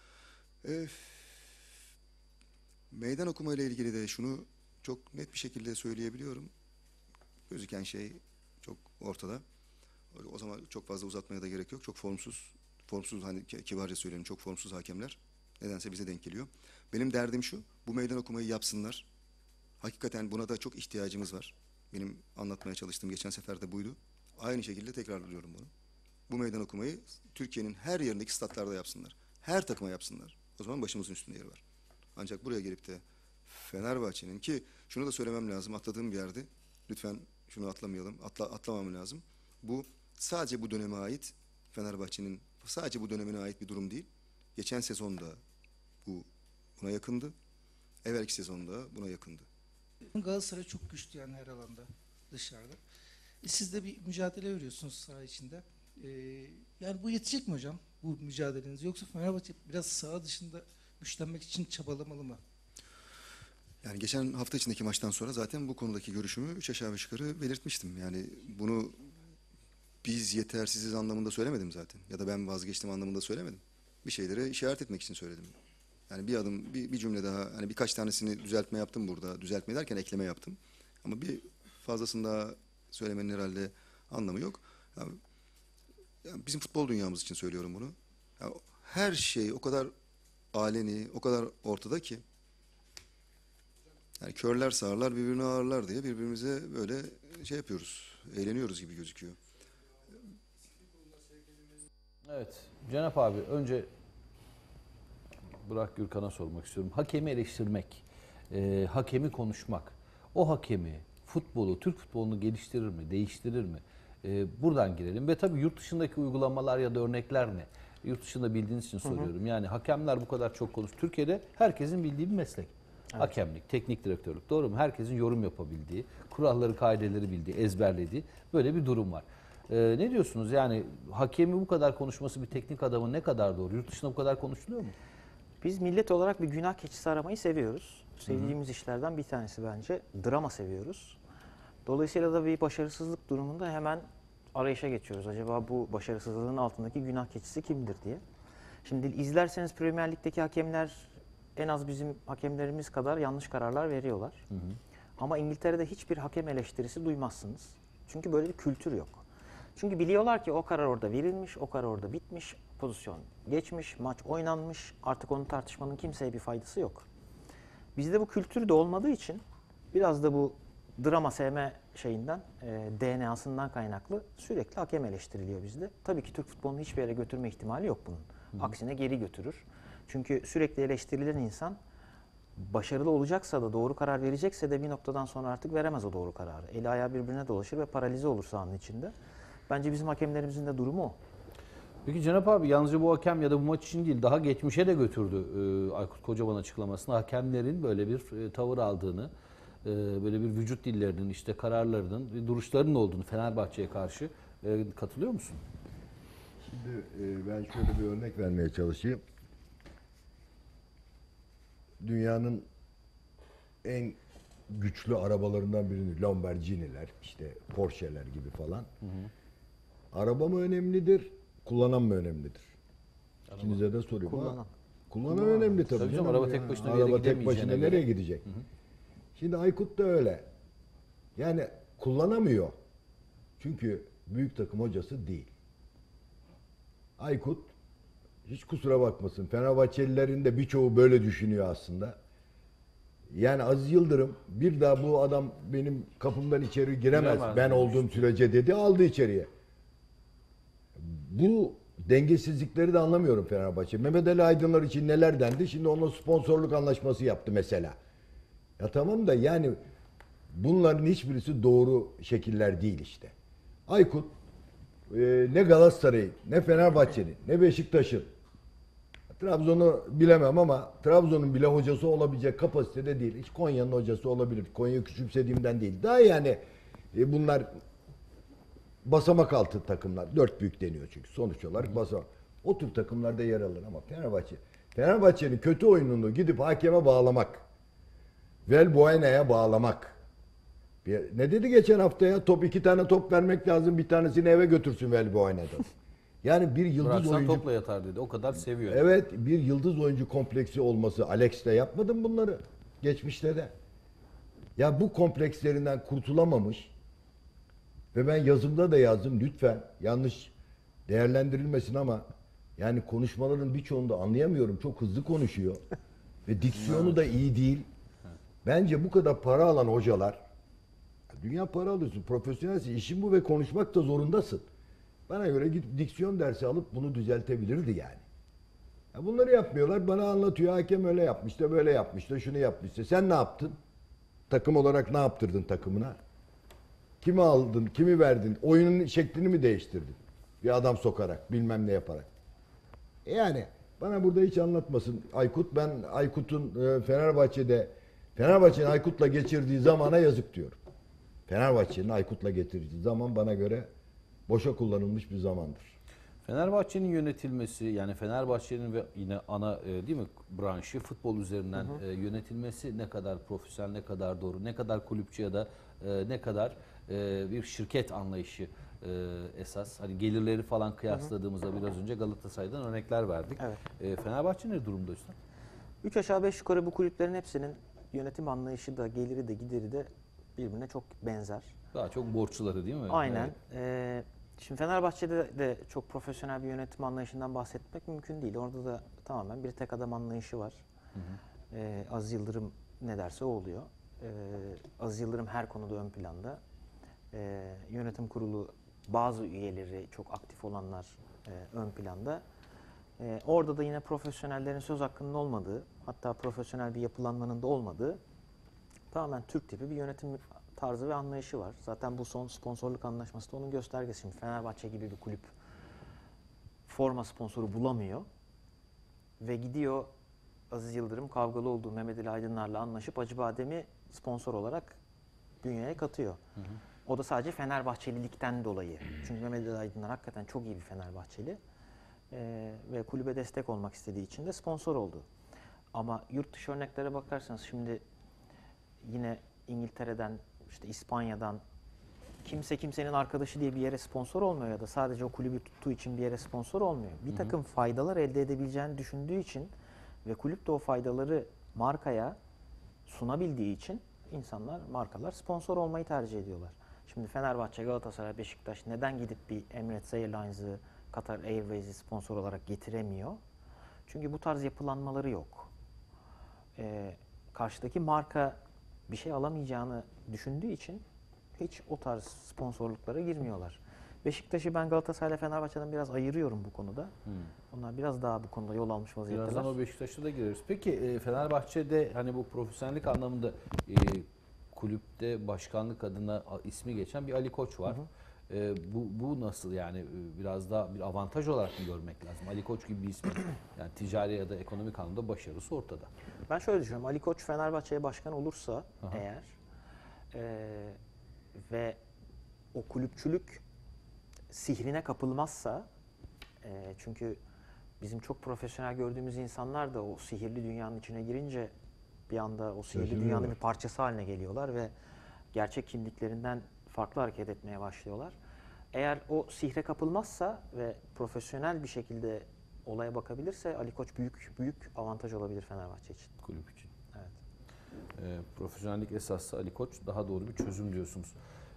Meydan okuma ile ilgili de şunu çok net bir şekilde söyleyebiliyorum. Gözüken şey çok ortada. O zaman çok fazla uzatmaya da gerek yok. Çok formsuz hani kibarca söyleyelim çok formsuz hakemler. Nedense bize denk geliyor. Benim derdim şu, bu meydan okumayı yapsınlar. Hakikaten buna da çok ihtiyacımız var. Benim anlatmaya çalıştığım geçen sefer de buydu. Aynı şekilde tekrarlıyorum bunu. Bu meydan okumayı Türkiye'nin her yerindeki statlarda yapsınlar. Her takıma yapsınlar. O zaman başımızın üstünde yeri var. Ancak buraya gelip de Fenerbahçe'nin ki şunu da söylemem lazım atladığım bir yerde. Lütfen şunu atlamayalım. Atlamam lazım. Bu sadece bu döneme ait Fenerbahçe'nin sadece bu dönemine ait bir durum değil. Geçen sezonda buna yakındı. Evvelki sezonda buna yakındı. Galatasaray çok güçlü yani her alanda dışarıda. Siz de bir mücadele veriyorsunuz saha içinde. Yani bu yetecek mi hocam bu mücadeleniz? Yoksa Fenerbahçe biraz saha dışında güçlenmek için çabalamalı mı? Yani geçen hafta içindeki maçtan sonra zaten bu konudaki görüşümü 3 aşağı 5 yukarı belirtmiştim. Yani bunu biz yetersiziz anlamında söylemedim zaten. Ya da ben vazgeçtim anlamında söylemedim. Bir şeylere işaret etmek için söyledim. Yani bir adım, bir cümle daha, hani birkaç tanesini düzeltme yaptım burada. Düzeltme derken ekleme yaptım. Ama bir fazlasını daha söylemenin herhalde anlamı yok. Yani bizim futbol dünyamız için söylüyorum bunu. Ya her şey o kadar aleni, o kadar ortada ki. Yani körler sağırlar birbirini ağırlar diye birbirimize böyle şey yapıyoruz. Eğleniyoruz gibi gözüküyor. Evet. Cenap abi önce Burak Gürkan'a sormak istiyorum. Hakemi eleştirmek, hakemi konuşmak, o hakemi, futbolu, Türk futbolunu geliştirir mi, değiştirir mi? Buradan girelim. Ve tabii yurt dışındaki uygulamalar ya da örnekler ne? Yurt dışında bildiğiniz için soruyorum. Yani hakemler bu kadar çok konuş. Türkiye'de herkesin bildiği bir meslek. Evet. Hakemlik, teknik direktörlük, doğru mu? Herkesin yorum yapabildiği, kuralları, kaideleri bildiği, ezberlediği böyle bir durum var. Ne diyorsunuz? Yani hakemi bu kadar konuşması bir teknik adamın ne kadar doğru? Yurt dışında bu kadar konuşuluyor mu? Biz millet olarak bir günah keçisi aramayı seviyoruz. Sevdiğimiz işlerden bir tanesi bence. Drama seviyoruz. Dolayısıyla da bir başarısızlık durumunda hemen arayışa geçiyoruz. Acaba bu başarısızlığın altındaki günah keçisi kimdir diye. Şimdi izlerseniz Premier Lig'deki hakemler en az bizim hakemlerimiz kadar yanlış kararlar veriyorlar. Ama İngiltere'de hiçbir hakem eleştirisi duymazsınız. Çünkü böyle bir kültür yok. Çünkü biliyorlar ki o karar orada verilmiş, o karar orada bitmiş, pozisyon geçmiş, maç oynanmış. Artık onu tartışmanın kimseye bir faydası yok. Bizde bu kültür de olmadığı için biraz da bu drama sevme şeyinden, DNA'sından kaynaklı sürekli hakem eleştiriliyor bizde. Tabii ki Türk futbolunu hiçbir yere götürme ihtimali yok bunun. Aksine geri götürür. Çünkü sürekli eleştirilen insan başarılı olacaksa da doğru karar verecekse de bir noktadan sonra artık veremez o doğru kararı. Eli ayağı birbirine dolaşır ve paralize olur sahanın içinde. Bence bizim hakemlerimizin de durumu o. Peki Cenap abi yalnızca bu hakem ya da bu maç için değil daha geçmişe de götürdü Aykut Kocaman açıklamasında hakemlerin böyle bir tavır aldığını, böyle bir vücut dillerinin işte kararlarının, duruşlarının olduğunu Fenerbahçe'ye karşı katılıyor musun? Şimdi ben şöyle bir örnek vermeye çalışayım. Dünyanın en güçlü arabalarından birini Lamborghini'ler, işte Porsche'ler gibi falan. Araba mı önemlidir, kullanan mı önemlidir? İkinize de soruyorum. Kullanan önemli tabii. Tabii canım, araba tek başına bir yere araba tek başına gidemeyeceğine nereye göre. gidecek? Şimdi Aykut da öyle. Yani kullanamıyor. Çünkü büyük takım hocası değil. Aykut hiç kusura bakmasın. Fenerbahçelilerin de birçoğu böyle düşünüyor aslında. Yani Aziz Yıldırım bir daha bu adam benim kapımdan içeri giremez ben olduğum sürece dedi, aldı içeriye. Bu dengesizlikleri de anlamıyorum Fenerbahçe. Mehmet Ali Aydınlar için neler dendi? Şimdi onunla sponsorluk anlaşması yaptı mesela. Ya tamam da yani bunların hiçbirisi doğru şekiller değil işte. Aykut ne Galatasaray'ın, ne Fenerbahçe'nin, ne Beşiktaş'ın, Trabzon'u bilemem ama Trabzon'un bile hocası olabilecek kapasitede değil. Hiç Konya'nın hocası olabilir. Konya'yı küçümsediğimden değil. Daha yani bunlar basamak altı takımlar. 4 büyük deniyor çünkü. Sonuç olarak basamak. O tür takımlarda yer alır ama Fenerbahçe'nin kötü oyununu gidip hakeme bağlamak, Valbuena'ya bağlamak. Ne dedi geçen haftaya? İki tane top vermek lazım. Bir tanesini eve götürsün Valbuena'dan. Yani bir yıldız Bıraksan oyuncu topla yatar dedi. O kadar seviyor. Evet, bir yıldız oyuncu kompleksi olması. Alex de yapmadı mı bunları geçmişte de? Ya bu komplekslerinden kurtulamamış ve ben yazımda da yazdım, lütfen yanlış değerlendirilmesin ama yani konuşmaların birçoğunu da anlayamıyorum. Çok hızlı konuşuyor ve diksiyonu da iyi değil. Bence bu kadar para alan hocalar, dünya para alıyorsun, profesyonelsin, işin bu ve konuşmak da zorundasın. Bana göre gidip diksiyon dersi alıp bunu düzeltebilirdi yani. Ya bunları yapmıyorlar. Bana anlatıyor. Hakem öyle yapmış da böyle yapmış da şunu yapmış da. Sen ne yaptın? Takım olarak ne yaptırdın takımına? Kimi aldın? Kimi verdin? Oyunun şeklini mi değiştirdin? Bir adam sokarak, bilmem ne yaparak. Yani bana burada hiç anlatmasın Aykut. Ben Aykut'un Fenerbahçe'de Fenerbahçe'nin Aykut'la geçirdiği zamana yazık diyorum. Fenerbahçe'nin Aykut'la geçirdiği zaman bana göre boşa kullanılmış bir zamandır. Fenerbahçe'nin yönetilmesi, yani Fenerbahçe'nin ve yine ana değil mi branşı futbol üzerinden yönetilmesi ne kadar profesyonel, ne kadar doğru, ne kadar kulüpçü ya da ne kadar bir şirket anlayışı esas. Hani gelirleri falan kıyasladığımızda biraz önce Galatasaray'dan örnekler verdik. Evet. Fenerbahçe ne durumda Üstad? 3 aşağı 5 yukarı bu kulüplerin hepsinin yönetim anlayışı da, geliri de, gideri de birbirine çok benzer. Daha çok borçluları değil mi? Aynen. Evet. Şimdi Fenerbahçe'de de çok profesyonel bir yönetim anlayışından bahsetmek mümkün değil. Orada da tamamen bir tek adam anlayışı var. Aziz Yıldırım ne derse o oluyor. Aziz Yıldırım her konuda ön planda. Yönetim kurulu bazı üyeleri, çok aktif olanlar ön planda. Orada da yine profesyonellerin söz hakkının olmadığı, hatta profesyonel bir yapılanmanın da olmadığı tamamen Türk tipi bir yönetim tarzı ve anlayışı var. Zaten bu son sponsorluk anlaşması da onun göstergesi. Şimdi Fenerbahçe gibi bir kulüp forma sponsoru bulamıyor ve gidiyor Aziz Yıldırım kavgalı olduğu Mehmet Ali Aydınlar'la anlaşıp Acıbadem'i sponsor olarak bünyeye katıyor. O da sadece Fenerbahçelilikten dolayı. Çünkü Mehmet Ali Aydınlar hakikaten çok iyi bir Fenerbahçeli ve kulübe destek olmak istediği için de sponsor oldu. Ama yurt dışı örneklere bakarsanız şimdi yine İngiltere'den, işte İspanya'dan kimse kimsenin arkadaşı diye bir yere sponsor olmuyor ya da sadece o kulübü tuttuğu için bir yere sponsor olmuyor. Bir takım faydalar elde edebileceğini düşündüğü için ve kulüp de o faydaları markaya sunabildiği için markalar sponsor olmayı tercih ediyorlar. Şimdi Fenerbahçe, Galatasaray, Beşiktaş neden gidip bir Emirates Airlines'ı, Qatar Airways'i sponsor olarak getiremiyor? Çünkü bu tarz yapılanmaları yok. Karşıdaki marka bir şey alamayacağını düşündüğü için hiç o tarz sponsorluklara girmiyorlar. Beşiktaş'ı ben Galatasaray'la Fenerbahçe'den biraz ayırıyorum bu konuda. Onlar biraz daha bu konuda yol almış vaziyetteler. Birazdan o Beşiktaş'a da gireriz. Peki Fenerbahçe'de hani bu profesyonellik anlamında kulüpte başkanlık adına ismi geçen bir Ali Koç var. Bu nasıl, yani biraz daha bir avantaj olarak mı görmek lazım? Ali Koç gibi bir ismi, yani ticari ya da ekonomik anlamda başarısı ortada. Ben şöyle düşünüyorum. Ali Koç Fenerbahçe'ye başkan olursa eğer ve o kulüpçülük sihrine kapılmazsa, çünkü bizim çok profesyonel gördüğümüz insanlar da o sihirli dünyanın içine girince bir anda o sihirli dünyanın bir parçası haline geliyorlar ve gerçek kimliklerinden farklı hareket etmeye başlıyorlar. Eğer o sihre kapılmazsa ve profesyonel bir şekilde olaya bakabilirse Ali Koç büyük avantaj olabilir Fenerbahçe için. Kulüp için. Evet. Profesyonellik esaslı Ali Koç daha doğru bir çözüm diyorsunuz.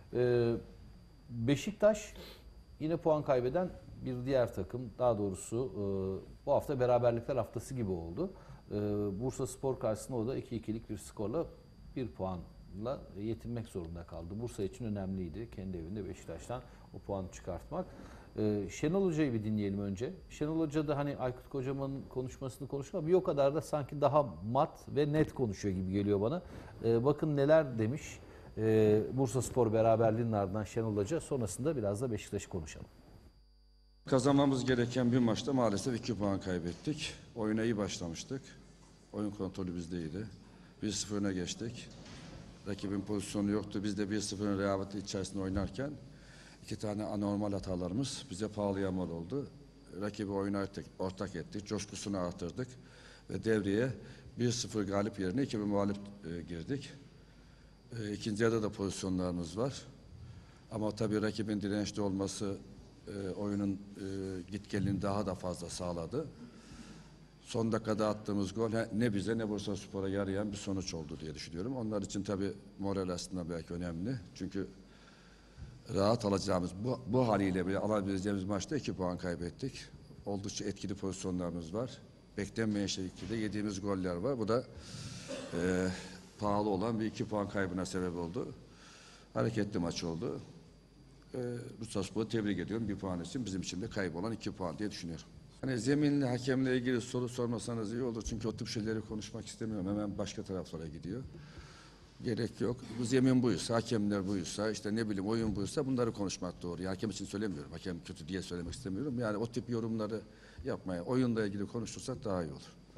Beşiktaş yine puan kaybeden bir diğer takım. Daha doğrusu bu hafta beraberlikler haftası gibi oldu. Bursaspor karşısında o da 2-2'lik bir skorla 1 puanla yetinmek zorunda kaldı. Bursa için önemliydi kendi evinde Beşiktaş'tan o puanı çıkartmak. Şenol Hoca'yı bir dinleyelim önce. Şenol Hoca da hani Aykut Kocaman'ın konuşmasını konuşuyor ama bir o kadar da sanki daha mat ve net konuşuyor gibi geliyor bana. Bakın neler demiş. Bursaspor beraberliğinin ardından Şenol Hoca, sonrasında biraz da Beşiktaş'ı konuşalım. Kazanmamız gereken bir maçta maalesef 2 puan kaybettik. Oyuna iyi başlamıştık. Oyun kontrolü bizdeydi. 1-0 öne geçtik. Rakibin pozisyonu yoktu. Biz de 1-0'ın rehaveti içerisinde oynarken 2 tane anormal hatalarımız bize pahalıya mal oldu. Rakibi oyuna ortak ettik. Coşkusunu artırdık. Ve devreye 1-0 galip yerine 2-1 mağlup girdik. İkinci yarıda da pozisyonlarımız var. Ama tabii rakibin dirençli olması oyunun gitgelini daha da fazla sağladı. Son dakikada attığımız gol ne bize ne Bursaspor'a yarayan bir sonuç oldu diye düşünüyorum. Onlar için tabii moral aslında belki önemli. Çünkü rahat alacağımız bu haliyle bile alabileceğimiz maçta 2 puan kaybettik. Oldukça etkili pozisyonlarımız var. Beklenmeyen şekilde yediğimiz goller var. Bu da pahalı olan bir 2 puan kaybına sebep oldu. Hareketli maç oldu. Bursaspor'u tebrik ediyorum. 1 puan için bizim için de kaybolan 2 puan diye düşünüyorum. Hani zeminli hakemle ilgili soru sormasanız iyi olur. Çünkü o tip şeyleri konuşmak istemiyorum. Hemen başka taraflara gidiyor. Gerek yok. Bu zemin buysa, hakemler buysa, işte ne bileyim oyun buysa bunları konuşmak doğru. Yani hakem için söylemiyorum. Hakem kötü diye söylemek istemiyorum. Yani o tip yorumları yapmaya, oyunla ilgili konuşursak daha iyi olur.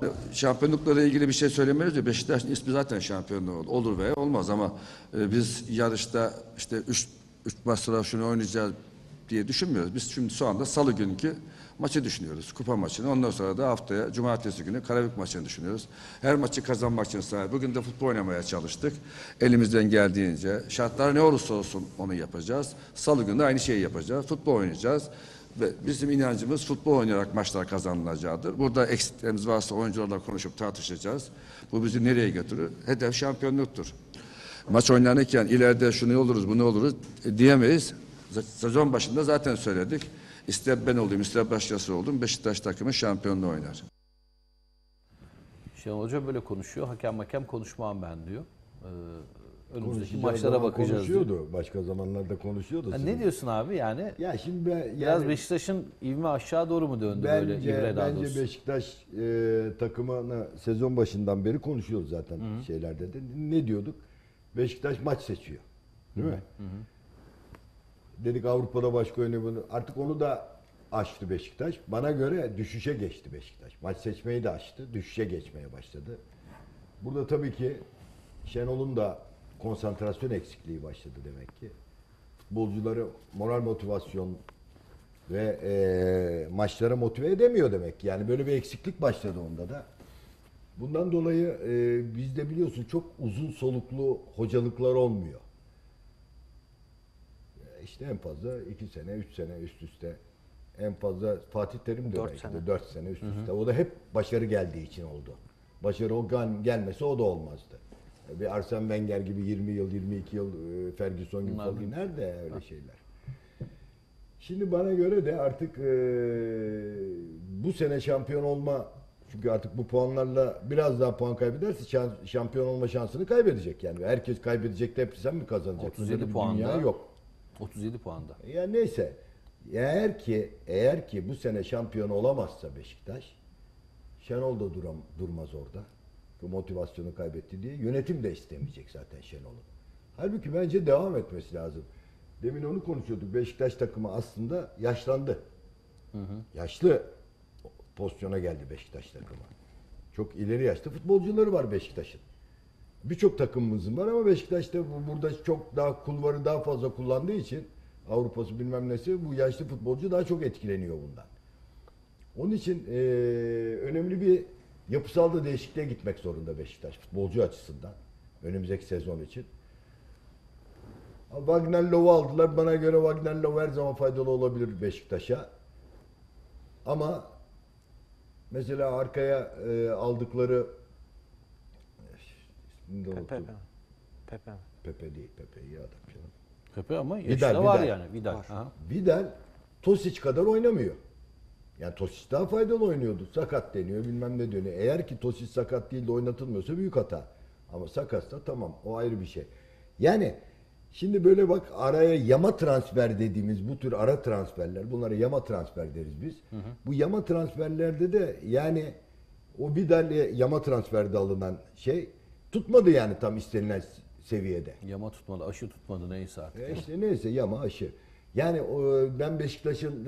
Şampiyonluklarla ilgili bir şey söylemiyoruz ya, Beşiktaş'ın ismi zaten şampiyonluğu olur veya olmaz ama biz yarışta işte 3 maç sonra şunu oynayacağız diye düşünmüyoruz. Biz şimdi şu anda salı günkü maçı düşünüyoruz. Kupa maçını. Ondan sonra da haftaya cumartesi günü Karabük maçını düşünüyoruz. Her maçı kazanmak için sahip. Bugün de futbol oynamaya çalıştık. Elimizden geldiğince. Şartlar ne olursa olsun onu yapacağız. Salı günü de aynı şeyi yapacağız. Futbol oynayacağız. Ve bizim inancımız futbol oynayarak maçlar kazanılacaktır. Burada eksiklerimiz varsa oyuncularla konuşup tartışacağız. Bu bizi nereye götürür? Hedef şampiyonluktur. Maç oynanırken ileride şunu oluruz, bunu oluruz diyemeyiz. Sezon başında zaten söyledik. İster ben olayım, ister başkası oldum. Beşiktaş takımı şampiyonluğu oynar. Şenol Hoca böyle konuşuyor. Hakem konuşmam ben diyor. Önümüzdeki Konuşacağı maçlara zaman bakacağız diyor. konuşuyordu. Başka zamanlarda konuşuyordu. Ha, sizin. ne diyorsun abi yani? Ya şimdi ben, Biraz yani Beşiktaş'ın ivme aşağı doğru mu döndü böyle ivre daha doğrusu? bence Beşiktaş takımını sezon başından beri konuşuyoruz zaten şeylerde de. Ne diyorduk? Beşiktaş maç seçiyor. Değil mi? Dedik Avrupa'da başka oynuyor. Artık onu da aştı Beşiktaş. Bana göre düşüşe geçti Beşiktaş. Maç seçmeyi de aştı. Düşüşe geçmeye başladı. Burada tabii ki Şenol'un da konsantrasyon eksikliği başladı demek ki. Futbolcuları moral motivasyon ve maçlara motive edemiyor demek ki. Yani böyle bir eksiklik başladı onda da. Bundan dolayı bizde biliyorsun çok uzun soluklu hocalıklar olmuyor. İşte en fazla 2 sene, 3 sene üst üste. En fazla Fatih Terim de 4 belki sene. de 4 sene üst üste. O da hep başarı geldiği için oldu. Başarı gelmese o da olmazdı. Bir Arsene Wenger gibi 20 yıl, 22 yıl Ferguson gibi falan nerede öyle şeyler. Şimdi bana göre de artık bu sene şampiyon olma, çünkü artık bu puanlarla biraz daha puan kaybederse şampiyon olma şansını kaybedecek yani. Herkes kaybedecek de hep sen mi kazanacak? 37 Böyle bir puanda. dünya yok. 37 puanda. Ya neyse. Eğer ki bu sene şampiyon olamazsa Beşiktaş, Şenol da durmaz orada. Bu motivasyonu kaybetti diye. Yönetim de istemeyecek zaten Şenol'u. Halbuki bence devam etmesi lazım. Demin onu konuşuyorduk. Beşiktaş takımı aslında yaşlandı. Yaşlı pozisyona geldi Beşiktaş takımı. Çok ileri yaşta futbolcuları var Beşiktaş'ın. Birçok takımımızın var ama Beşiktaş'ta burada çok daha kulvarı daha fazla kullandığı için Avrupa'sı bilmem nesi bu yaşlı futbolcu daha çok etkileniyor bundan. Onun için önemli bir yapısal da değişikliğe gitmek zorunda Beşiktaş futbolcu açısından. Önümüzdeki sezon için. Wagner Love'u aldılar. Bana göre Wagner Love her zaman faydalı olabilir Beşiktaş'a. Ama mesela arkaya aldıkları ismini de unuttum. Pepe. Pepe değil. Pepe iyi adam canım. Pepe ama yaşı Vidal, da var Vidal. yani. Vidal. Var. Aha. Vidal Tosic kadar oynamıyor. Yani Tosic daha faydalı oynuyordu. Sakat deniyor bilmem ne deniyor. Eğer ki Tosic sakat değil de oynatılmıyorsa büyük hata. Ama sakatsa tamam o ayrı bir şey. Yani şimdi böyle bak araya yama transfer dediğimiz bu tür ara transferler, bunlara yama transfer deriz biz. Bu yama transferlerde de yani o Vidal yama transferde alınan şey tutmadı yani tam istenilen seviyede. Yama tutmadı, aşı tutmadı neyse artık. İşte neyse yama aşı. Yani ben Beşiktaş'ın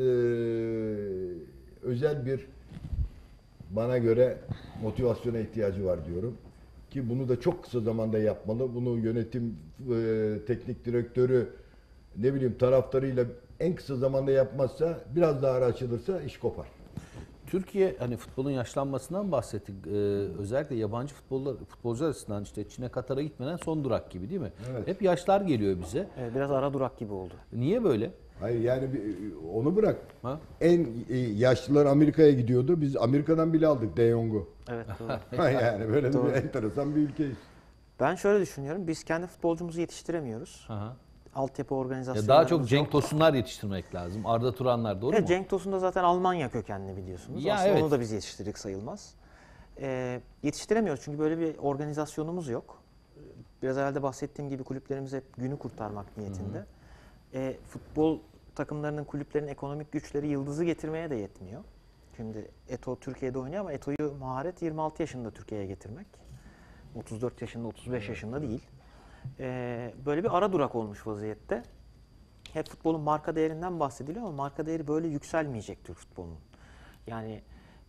özel bir bana göre motivasyona ihtiyacı var diyorum. Ki bunu da çok kısa zamanda yapmalı. Bunu yönetim, teknik direktörü, ne bileyim taraftarıyla en kısa zamanda yapmazsa, biraz daha ara açılırsa iş kopar. Türkiye hani futbolun yaşlanmasından bahsettik. Özellikle yabancı futbolcular açısından işte Çin'e, Katar'a gitmeden son durak gibi değil mi? Evet. Hep yaşlar geliyor bize. Evet, biraz ara durak gibi oldu. Niye böyle? Hayır yani onu bırak. Ha? En yaşlılar Amerika'ya gidiyordu. Biz Amerika'dan bile aldık De Jong'u. Evet, doğru. Yani böyle Doğru. bir enteresan bir ülkeyiz. Ben şöyle düşünüyorum. Biz kendi futbolcumuzu yetiştiremiyoruz. Aha. Altyapı Ya organizasyonlarımız daha çok yok. Cenk Tosunlar yetiştirmek lazım. Arda Turanlar doğru mu? Cenk Tosun da zaten Almanya kökenli biliyorsunuz. Ya Aslında evet. onu da biz yetiştirdik sayılmaz. Yetiştiremiyoruz çünkü böyle bir organizasyonumuz yok. Biraz evvel de bahsettiğim gibi kulüplerimiz hep günü kurtarmak niyetinde. Futbol takımlarının, kulüplerin ekonomik güçleri yıldızı getirmeye de yetmiyor. Şimdi Eto'o Türkiye'de oynuyor ama Eto'yu maharet 26 yaşında Türkiye'ye getirmek. 34 yaşında, 35 yaşında değil. Böyle bir ara durak olmuş vaziyette. Hep futbolun marka değerinden bahsediliyor ama marka değeri böyle yükselmeyecek Türk futbolunun. Yani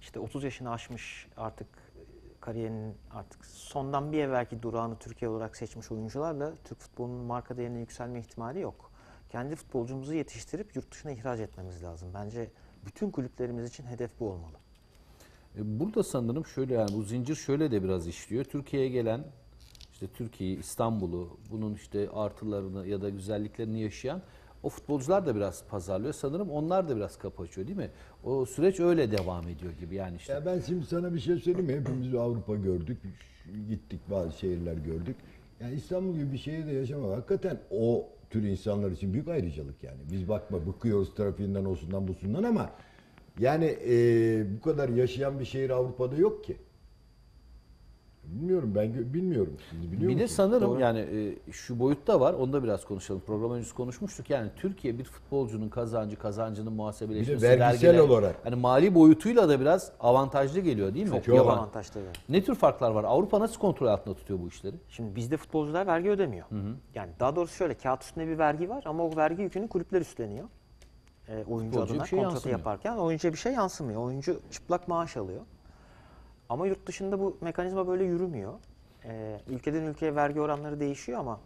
işte 30 yaşını aşmış artık kariyerinin artık sondan bir evvelki durağını Türkiye olarak seçmiş oyuncularla Türk futbolunun marka değerine yükselme ihtimali yok. Kendi futbolcumuzu yetiştirip yurt dışına ihraç etmemiz lazım. Bence bütün kulüplerimiz için hedef bu olmalı. Burada sanırım şöyle, yani bu zincir şöyle de biraz işliyor. Türkiye'ye gelen, işte Türkiye'yi, İstanbul'u, bunun işte artılarını ya da güzelliklerini yaşayan o futbolcular da biraz pazarlıyor. Sanırım onlar da biraz kapı açıyor, değil mi? O süreç öyle devam ediyor gibi yani işte. Ya ben şimdi sana bir şey söyleyeyim mi? Hepimiz Avrupa gördük, gittik bazı şehirler gördük. Yani İstanbul gibi bir şehirde yaşamak hakikaten o tür insanlar için büyük ayrıcalık yani. Biz bakma bıkıyoruz trafiğinden, olsundan busundan ama yani bu kadar yaşayan bir şehir Avrupa'da yok ki. Bilmiyorum, ben bilmiyorum. Siz biliyor Bir de musunuz? sanırım Doğru. yani şu boyutta var. Onu da biraz konuşalım. Program öncesi konuşmuştuk. Yani Türkiye bir futbolcunun kazancının muhasebeleşmesi, Bir de vergisel vergiler, olarak. hani mali boyutuyla da biraz avantajlı geliyor, değil mi? Çok Yaban. avantajlı. Evet. Ne tür farklar var? Avrupa nasıl kontrol altında tutuyor bu işleri? Şimdi bizde futbolcular vergi ödemiyor. Yani daha doğrusu şöyle, kağıt üstünde bir vergi var ama o vergi yükünü kulüpler üstleniyor. Oyuncu Futbolcuya adına bir şey kontratı yansımıyor. yaparken oyuncuya bir şey yansımıyor. Oyuncu çıplak maaş alıyor. Ama yurt dışında bu mekanizma böyle yürümüyor. Ülkeden ülkeye vergi oranları değişiyor ama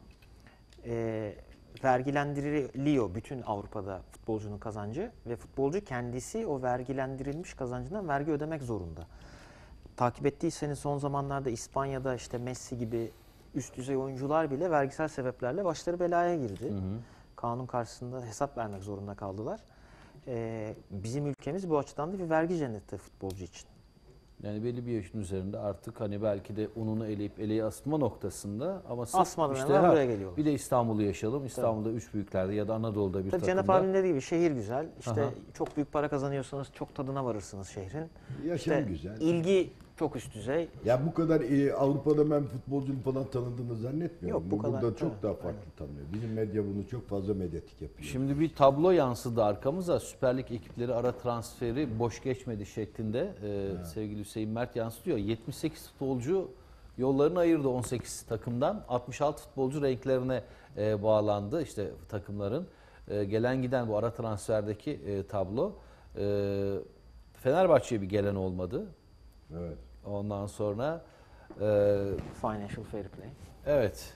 vergilendiriliyor bütün Avrupa'da futbolcunun kazancı ve futbolcu kendisi o vergilendirilmiş kazancından vergi ödemek zorunda. Takip ettiyseniz son zamanlarda İspanya'da işte Messi gibi üst düzey oyuncular bile vergisel sebeplerle başları belaya girdi. Kanun karşısında hesap vermek zorunda kaldılar. Bizim ülkemiz bu açıdan da bir vergi cenneti futbolcu için. Yani belli bir yaşın üzerinde artık hani belki de ununu eleyip eleği asma noktasında ama sırf Asmadan hemen buraya geliyorlar. bir de İstanbul'u yaşayalım. İstanbul'da üç büyüklerde ya da Anadolu'da bir Tabii takımda. Cenap abinin dediği gibi şehir güzel. İşte Aha. çok büyük para kazanıyorsanız çok tadına varırsınız şehrin. Yaşam İşte güzel. ilgi çok üst düzey. Ya bu kadar Avrupa'da ben futbolcunun falan tanındığını zannetmiyorum. Yok, bu kadar, Burada çok evet, daha farklı tanınıyor. Bizim medya bunu çok fazla medyatik yapıyor. Şimdi bir tablo yansıdı arkamıza. Süper Lig ekipleri ara transferi boş geçmedi şeklinde sevgili Hüseyin Mert yansıtıyor. 78 futbolcu yollarını ayırdı 18 takımdan. 66 futbolcu renklerine bağlandı işte takımların. Gelen giden bu ara transferdeki tablo. Fenerbahçe'ye bir gelen olmadı. Evet. Ondan sonra Financial fair play. evet.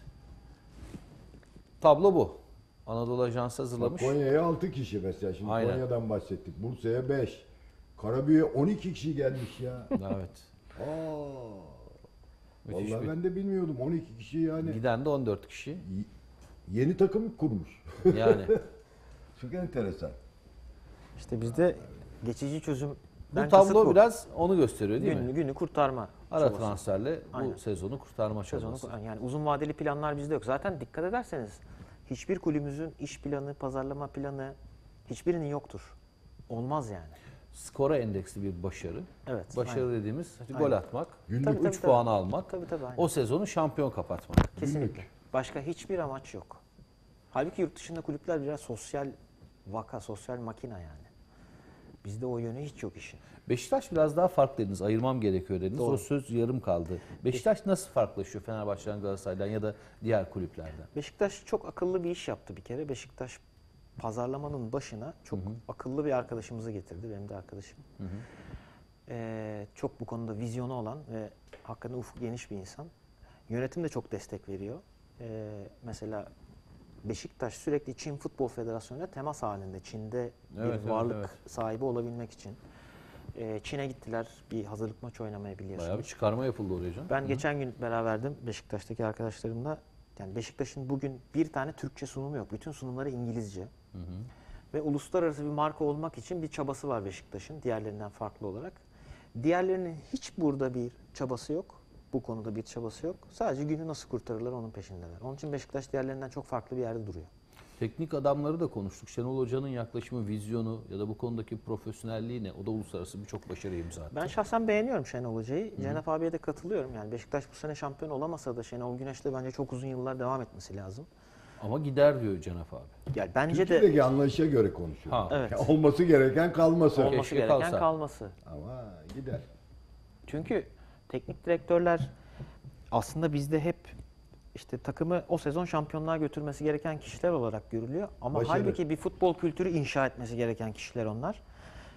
Tablo bu. Anadolu Ajansı Bak, hazırlamış. Konya'ya 6 kişi mesela. Şimdi Aynen. Konya'dan bahsettik. Bursa'ya 5. Karabük'e 12 kişi gelmiş ya. Evet. Aa. Müthiş Vallahi bir- ben de bilmiyordum. 12 kişi yani. Giden de 14 kişi. Yeni takım kurmuş. Yani Çok enteresan. İşte bizde geçici çözüm. bu tablo biraz onu gösteriyor değil mi? günü kurtarma. Ara çabası. transferle Aynen. bu sezonu kurtarma Sezonu, çabası. yani uzun vadeli planlar bizde yok. Zaten dikkat ederseniz hiçbir kulübümüzün iş planı, pazarlama planı hiçbirinin yoktur. Olmaz yani. Skora endeksli bir başarı. Evet. Başarı aynen. dediğimiz gol Aynen. atmak, Günlük Tabii, 3 puan almak, Tabii aynen. o sezonu şampiyon kapatmak. Kesinlikle. Başka hiçbir amaç yok. Halbuki yurt dışında kulüpler biraz sosyal vaka, sosyal makina yani. Bizde o yönü hiç yok işin. Beşiktaş biraz daha farklı dediniz. Ayırmam gerekiyor dediniz. Doğru. O söz yarım kaldı. Beşiktaş nasıl farklılaşıyor Fenerbahçe'den, Galatasaray'dan ya da diğer kulüplerden? Beşiktaş çok akıllı bir iş yaptı bir kere. Beşiktaş pazarlamanın başına çok akıllı bir arkadaşımızı getirdi. Benim de arkadaşım. Çok bu konuda vizyonu olan ve hakikaten ufuk geniş bir insan. Yönetim de çok destek veriyor. Mesela Beşiktaş sürekli Çin Futbol Federasyonu'yla temas halinde. Çin'de Evet, bir varlık evet. sahibi olabilmek için. Çin'e gittiler bir hazırlık maçı oynamaya biliyorsunuz. Bayağı bir çıkarma yapıldı oraya canım. Ben geçen gün beraberdim Beşiktaş'taki arkadaşlarımla. Yani Beşiktaş'ın bugün bir tane Türkçe sunumu yok. Bütün sunumları İngilizce. Ve uluslararası bir marka olmak için bir çabası var Beşiktaş'ın diğerlerinden farklı olarak. Diğerlerinin hiç burada bir çabası yok. Bu konuda bir çabası yok. Sadece günü nasıl kurtarırlar onun peşindeler. Onun için Beşiktaş diğerlerinden çok farklı bir yerde duruyor. Teknik adamları da konuştuk. Şenol Hoca'nın yaklaşımı, vizyonu ya da bu konudaki profesyonelliği ne? O da uluslararası birçok başarı imza attı. Ben şahsen beğeniyorum Şenol Hoca'yı. Cenap abiye de katılıyorum. Yani Beşiktaş bu sene şampiyon olamasa da Şenol Güneş'le bence çok uzun yıllar devam etmesi lazım. Ama gider diyor Cenap abi. Yani bence de Türkiye'deki anlayışa göre konuşuyor. Ha. evet. Yani olması gereken kalması. Olması Keşke gereken kalsa. kalması. Ama gider. Çünkü teknik direktörler aslında bizde hep işte takımı o sezon şampiyonluğa götürmesi gereken kişiler olarak görülüyor. Ama Başarı. halbuki bir futbol kültürü inşa etmesi gereken kişiler onlar.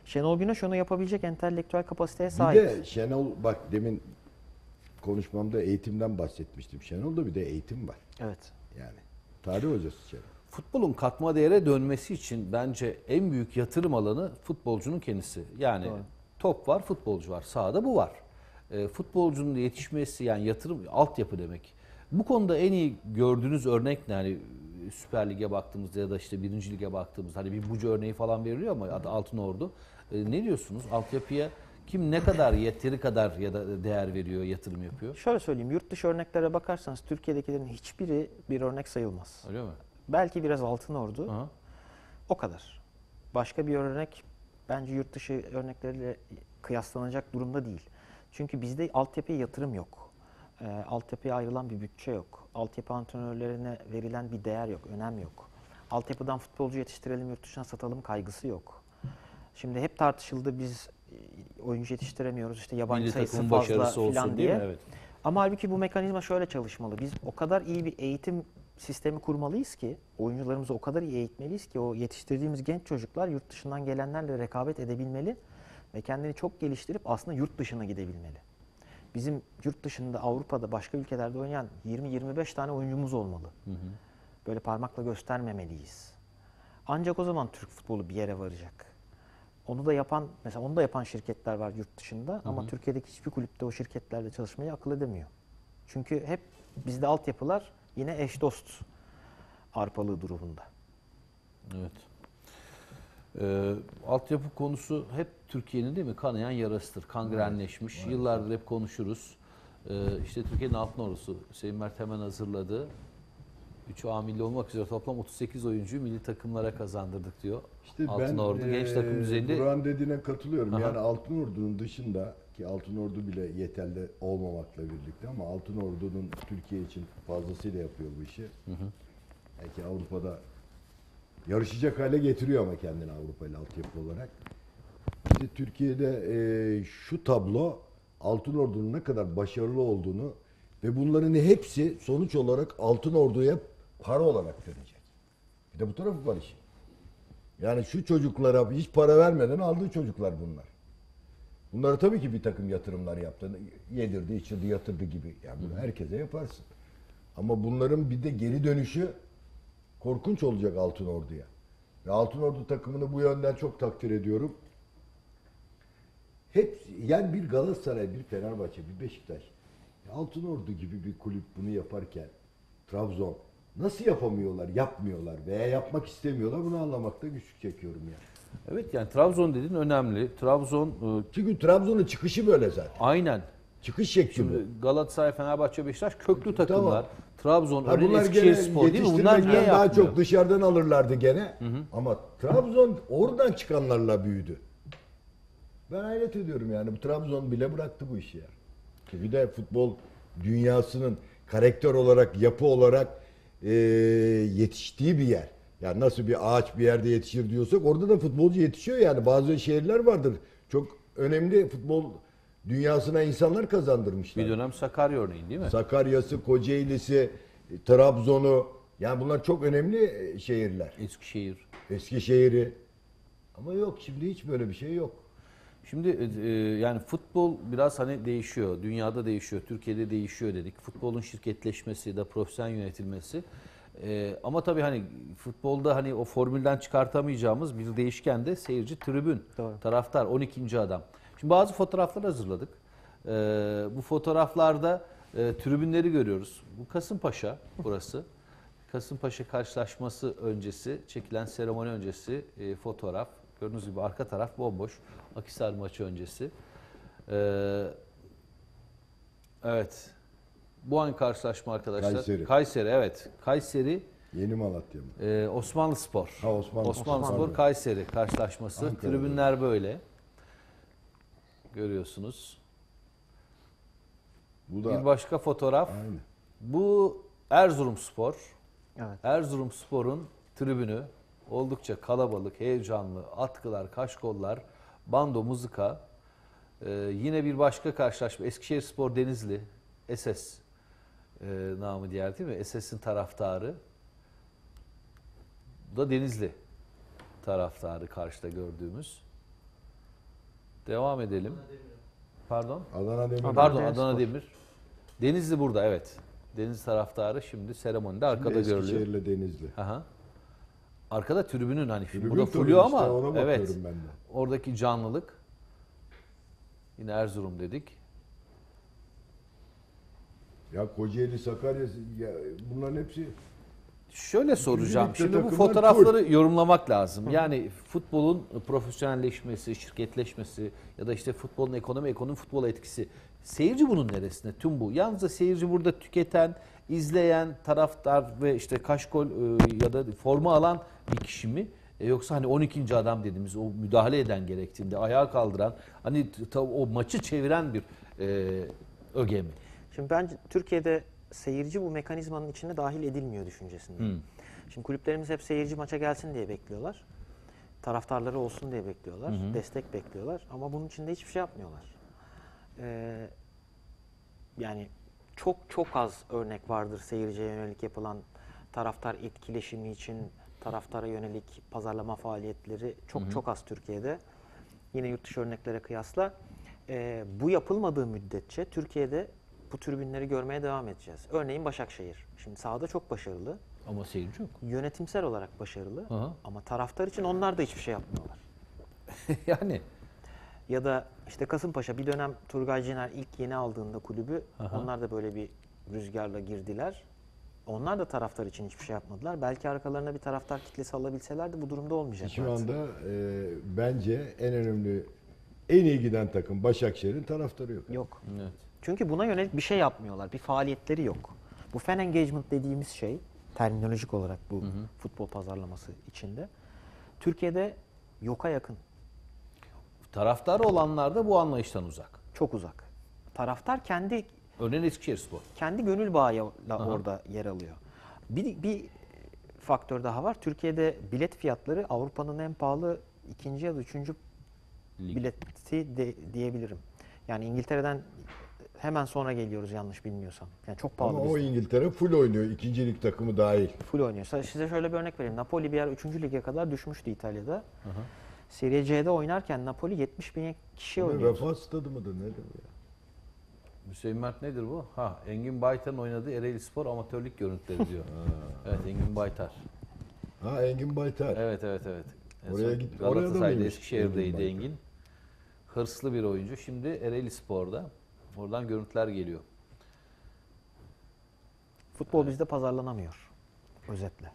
Şenol Güneş onu yapabilecek entelektüel kapasiteye Bir sahip. de Şenol, bak demin konuşmamda eğitimden bahsetmiştim. Şenol'da bir de eğitim var. Evet. Yani tarih hocası Şenol. Futbolun katma değere dönmesi için bence en büyük yatırım alanı futbolcunun kendisi. Yani Doğru. top var, futbolcu var. Sahada bu var. Futbolcunun yetişmesi yani yatırım, altyapı demek. Bu konuda en iyi gördüğünüz örnek ne? Yani Süper Lig'e baktığımızda ya da işte 1. Lig'e baktığımızda hani bir Buca örneği falan veriliyor ama adı Altınordu. Ne diyorsunuz? Altyapıya kim ne kadar yeteri kadar ya da değer veriyor, yatırım yapıyor? Şöyle söyleyeyim, yurt dışı örneklere bakarsanız Türkiye'dekilerin hiçbiri bir örnek sayılmaz. Öyle mi? Belki biraz Altınordu, Aha. o kadar. Başka bir örnek bence yurt dışı örnekleriyle kıyaslanacak durumda değil. Çünkü bizde altyapıya yatırım yok. Altyapıya ayrılan bir bütçe yok. Altyapı antrenörlerine verilen bir değer yok, önem yok. Altyapıdan futbolcu yetiştirelim, yurt dışına satalım kaygısı yok. Şimdi hep tartışıldı, biz oyuncu yetiştiremiyoruz, işte yabancı Milli sayısı takımın fazla başarısı olsun filan değil diye. mi? Evet. Ama halbuki bu mekanizma şöyle çalışmalı. Biz o kadar iyi bir eğitim sistemi kurmalıyız ki, oyuncularımızı o kadar iyi eğitmeliyiz ki o yetiştirdiğimiz genç çocuklar yurt dışından gelenlerle rekabet edebilmeli ve kendini çok geliştirip aslında yurt dışına gidebilmeli. Bizim yurt dışında, Avrupa'da, başka ülkelerde oynayan 20-25 tane oyuncumuz olmalı. Böyle parmakla göstermemeliyiz. Ancak o zaman Türk futbolu bir yere varacak. Onu da yapan, mesela onu da yapan şirketler var yurt dışında ama Türkiye'deki hiçbir kulüpte o şirketlerle çalışmayı akıl edemiyor. Çünkü hep bizde altyapılar yine eş dost arpalığı durumunda. Evet. Altyapı konusu hep Türkiye'nin değil mi? Kanayan yarasıdır. Kangrenleşmiş. Maalesef. Yıllardır hep konuşuruz. İşte Türkiye'nin Altınordu'su Hüseyin Mert hemen hazırladı. 3 A milli olmak üzere toplam 38 oyuncuyu milli takımlara kazandırdık diyor. İşte Altınordu ben genç takım düzeyinde. Burak'ın dediğine katılıyorum. Aha. Yani Altınordu'nun dışında, ki Altınordu bile yeterli olmamakla birlikte, ama Altınordu'nun Türkiye için fazlasıyla yapıyor bu işi. Belki Avrupa'da yarışacak hale getiriyor ama kendini Avrupa ile altyapı olarak. İşte Türkiye'de şu tablo Altınordu'nun ne kadar başarılı olduğunu ve bunların hepsi sonuç olarak Altınordu'ya para olarak dönecek. Bir de bu tarafı var işin. Yani şu çocuklara hiç para vermeden aldığı çocuklar bunlar. Bunlara tabii ki bir takım yatırımlar yaptı. Yedirdi, içirdi, yatırdı gibi. Yani bunu herkese yaparsın. Ama bunların bir de geri dönüşü korkunç olacak Altınordu'ya. Ve Altınordu takımını bu yönden çok takdir ediyorum. Hep yani bir Galatasaray, bir Fenerbahçe, bir Beşiktaş, Altınordu gibi bir kulüp bunu yaparken Trabzon nasıl yapamıyorlar, yapmıyorlar veya yapmak istemiyorlar, bunu anlamakta güçlük çekiyorum yani. Evet yani Trabzon dediğin önemli. Trabzon Çünkü Trabzon'un çıkışı böyle zaten. aynen. Çıkış şekli bu. Şimdi Galatasaray, Fenerbahçe, Beşiktaş köklü takımlar. Tamam. Trabzon, Ha, örneğin bunlar Eskişehir gene Spor değil mi? Bunlar niye yetiştirmekten daha yapmıyor? çok dışarıdan alırlardı gene. Ama Trabzon oradan çıkanlarla büyüdü. Ben hayret ediyorum yani. Bu Trabzon bile bıraktı bu işi ya. Ki bir de futbol dünyasının karakter olarak, yapı olarak yetiştiği bir yer. Yani nasıl bir ağaç bir yerde yetişir diyorsak orada da futbolcu yetişiyor yani. Bazı şehirler vardır. Çok önemli futbol dünyasına insanlar kazandırmışlar. Bir dönem Sakarya örneğin değil mi? Sakarya'sı, Kocaeli'si, Trabzon'u, yani bunlar çok önemli şehirler. Eskişehir. Eskişehir'i. Ama yok, şimdi hiç böyle bir şey yok. Şimdi yani futbol biraz hani değişiyor. Dünyada değişiyor, Türkiye'de değişiyor dedik. Futbolun şirketleşmesi ya da profesyonel yönetilmesi. Ama tabii hani futbolda hani o formülden çıkartamayacağımız bir değişken de seyirci, tribün, Doğru. taraftar, 12. adam. Şimdi bazı fotoğraflar hazırladık. Bu fotoğraflarda tribünleri görüyoruz. Bu Kasımpaşa burası. Kasımpaşa karşılaşması öncesi, çekilen seremoni öncesi fotoğraf. Gördüğünüz gibi arka taraf bomboş. Akhisar maçı öncesi. Evet. Bu hangi karşılaşma arkadaşlar? Kayseri. Kayseri, evet. Kayseri, Yeni Malatya mı? Osmanlıspor. Ha, Osmanlıspor. Osmanlıspor Kayseri karşılaşması. Ankara'da. Tribünler böyle. Görüyorsunuz. Bu da Bir başka fotoğraf. aynı. Bu Erzurumspor. Evet. Erzurumspor'un tribünü oldukça kalabalık, heyecanlı, atkılar, kaşkollar, bando, muzika. Yine bir başka karşılaşma Eskişehirspor Denizli, SS namı diğer değil mi? SS'in taraftarı. Bu da Denizli taraftarı karşıda gördüğümüz. Devam edelim. Pardon. Adana Demir. Pardon, Demirspor. Adana Demir. Denizli burada, evet. Denizli taraftarı şimdi seremonide arkada görülüyor. Eskişehir'le Denizli. Aha. Arkada tribünün hani Tribün bu da tabii fluyor işte, ama ona bakıyorum evet. ben de. Oradaki canlılık. Yine Erzurum dedik. Ya Kocaeli, Sakarya, ya bunların hepsi Şöyle soracağım. ligde Şimdi bu takımlar fotoğrafları yorumlamak lazım. Yani futbolun profesyonelleşmesi, şirketleşmesi ya da işte futbolun ekonomi futbola etkisi. Seyirci bunun neresinde? Tüm bu. Yalnızca seyirci burada tüketen, izleyen, taraftar ve işte kaşkol ya da forma alan bir kişi mi? Yoksa hani 12. adam dediğimiz o müdahale eden gerektiğinde ayağa kaldıran, hani o maçı çeviren bir öge mi? Şimdi bence Türkiye'de seyirci bu mekanizmanın içine dahil edilmiyor düşüncesinde. Şimdi kulüplerimiz hep seyirci maça gelsin diye bekliyorlar. Taraftarları olsun diye bekliyorlar. Destek bekliyorlar. Ama bunun içinde hiçbir şey yapmıyorlar. Yani çok çok az örnek vardır seyirciye yönelik yapılan taraftar etkileşimi için taraftara yönelik pazarlama faaliyetleri çok az Türkiye'de. Yine yurt dışı örneklere kıyasla. Bu yapılmadığı müddetçe Türkiye'de bu tribünleri görmeye devam edeceğiz. Örneğin Başakşehir. Şimdi sahada çok başarılı. Ama seyirci yok. Yönetimsel olarak başarılı. Aha. Ama taraftar için onlar da hiçbir şey yapmıyorlar. Yani Ya da işte Kasımpaşa bir dönem Turgay Cener ilk yeni aldığında kulübü onlar da böyle bir rüzgarla girdiler. Onlar da taraftar için hiçbir şey yapmadılar. Belki arkalarına bir taraftar kitlesi alabilselerdi bu durumda olmayacaklardı. şu anda bence en önemli, en iyi giden takım Başakşehir'in taraftarı yok. Yok. evet. Çünkü buna yönelik bir şey yapmıyorlar. Bir faaliyetleri yok. Bu fan engagement dediğimiz şey terminolojik olarak bu futbol pazarlaması içinde Türkiye'de yoka yakın. Taraftar olanlar da bu anlayıştan uzak. Çok uzak. Taraftar kendi Örneğin Eskişehirspor. gönül bağıyla orada yer alıyor. Bir faktör daha var. Türkiye'de bilet fiyatları Avrupa'nın en pahalı ikinci ya da üçüncü bileti diyebilirim. Yani İngiltere'den hemen sonra geliyoruz yanlış bilmiyorsam. Yani çok pahalı. Ama o İngiltere full oynuyor. İkinci lig takımı dahil. Full oynuyor. Size şöyle bir örnek vereyim. Napoli bir yer 3. lige kadar düşmüştü İtalya'da. Serie C'de oynarken Napoli 70 bin kişi oynuyor. Vefa stadı mıdır nedir bu ya? Hüseyin Mert nedir bu? Engin Baytar'ın oynadığı Ereğlispor amatörlük görüntüleri diyor. Evet, Engin Baytar. Engin Baytar. Evet. En Oraya son git- orada Galatasaray'da mıymış Eskişehir'deydi Engin Baytar? Engin. Hırslı bir oyuncu. Şimdi Ereğlispor'da. Oradan görüntüler geliyor. Futbol bizde pazarlanamıyor. Özetle.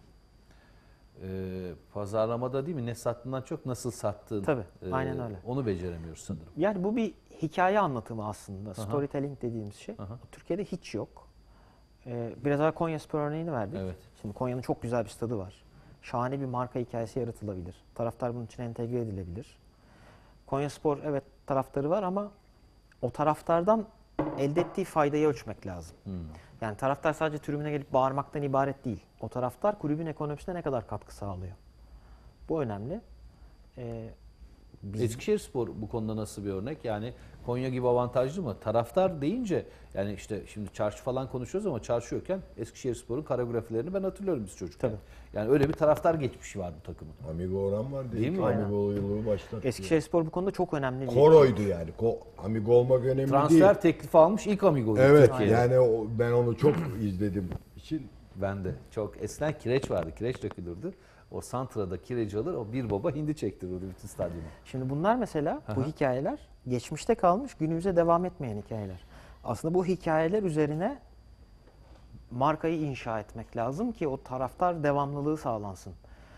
Pazarlamada değil mi? Ne sattığından çok nasıl sattığın. Tabii, aynen öyle. Onu beceremiyoruz sanırım. Yani bu bir hikaye anlatımı aslında. Storytelling dediğimiz şey. Türkiye'de hiç yok. Biraz daha Konyaspor örneğini verdik. Evet. Şimdi Konya'nın çok güzel bir stadı var. Şahane bir marka hikayesi yaratılabilir. Taraftar bunun için entegre edilebilir. Konyaspor evet taraftarı var ama o taraftardan elde ettiği faydayı ölçmek lazım. Yani taraftar sadece tribüne gelip bağırmaktan ibaret değil. O taraftar kulübün ekonomisine ne kadar katkı sağlıyor. Bu önemli. Eskişehirspor bu konuda nasıl bir örnek? Yani Konya gibi avantajlı mı? Taraftar deyince yani işte şimdi çarşı falan konuşuyoruz ama çarşı yokken Eskişehirspor'un koreografilerini ben hatırlıyorum biz çocukken. Tabii. Yani öyle bir taraftar geçmişi var bu takımın. Amigo Orhan vardı. Değil İlk mi? Amigo yıllığı başlattı. Eskişehirspor bu konuda çok önemli bir Koroydu yani. Amigo olmak önemli değil. Transfer teklifi almış ilk Amigo'ydu Evet Türkiye'de. yani ben onu çok izledim için. Ben de. Çok eskiden kireç vardı. Kireç dökülürdü. O Santra'da kireci alır, o bir baba hindi çektirirdi bütün stadyuma. Şimdi bunlar mesela bu hikayeler geçmişte kalmış, günümüze devam etmeyen hikayeler. Aslında bu hikayeler üzerine markayı inşa etmek lazım ki o taraftar devamlılığı sağlansın.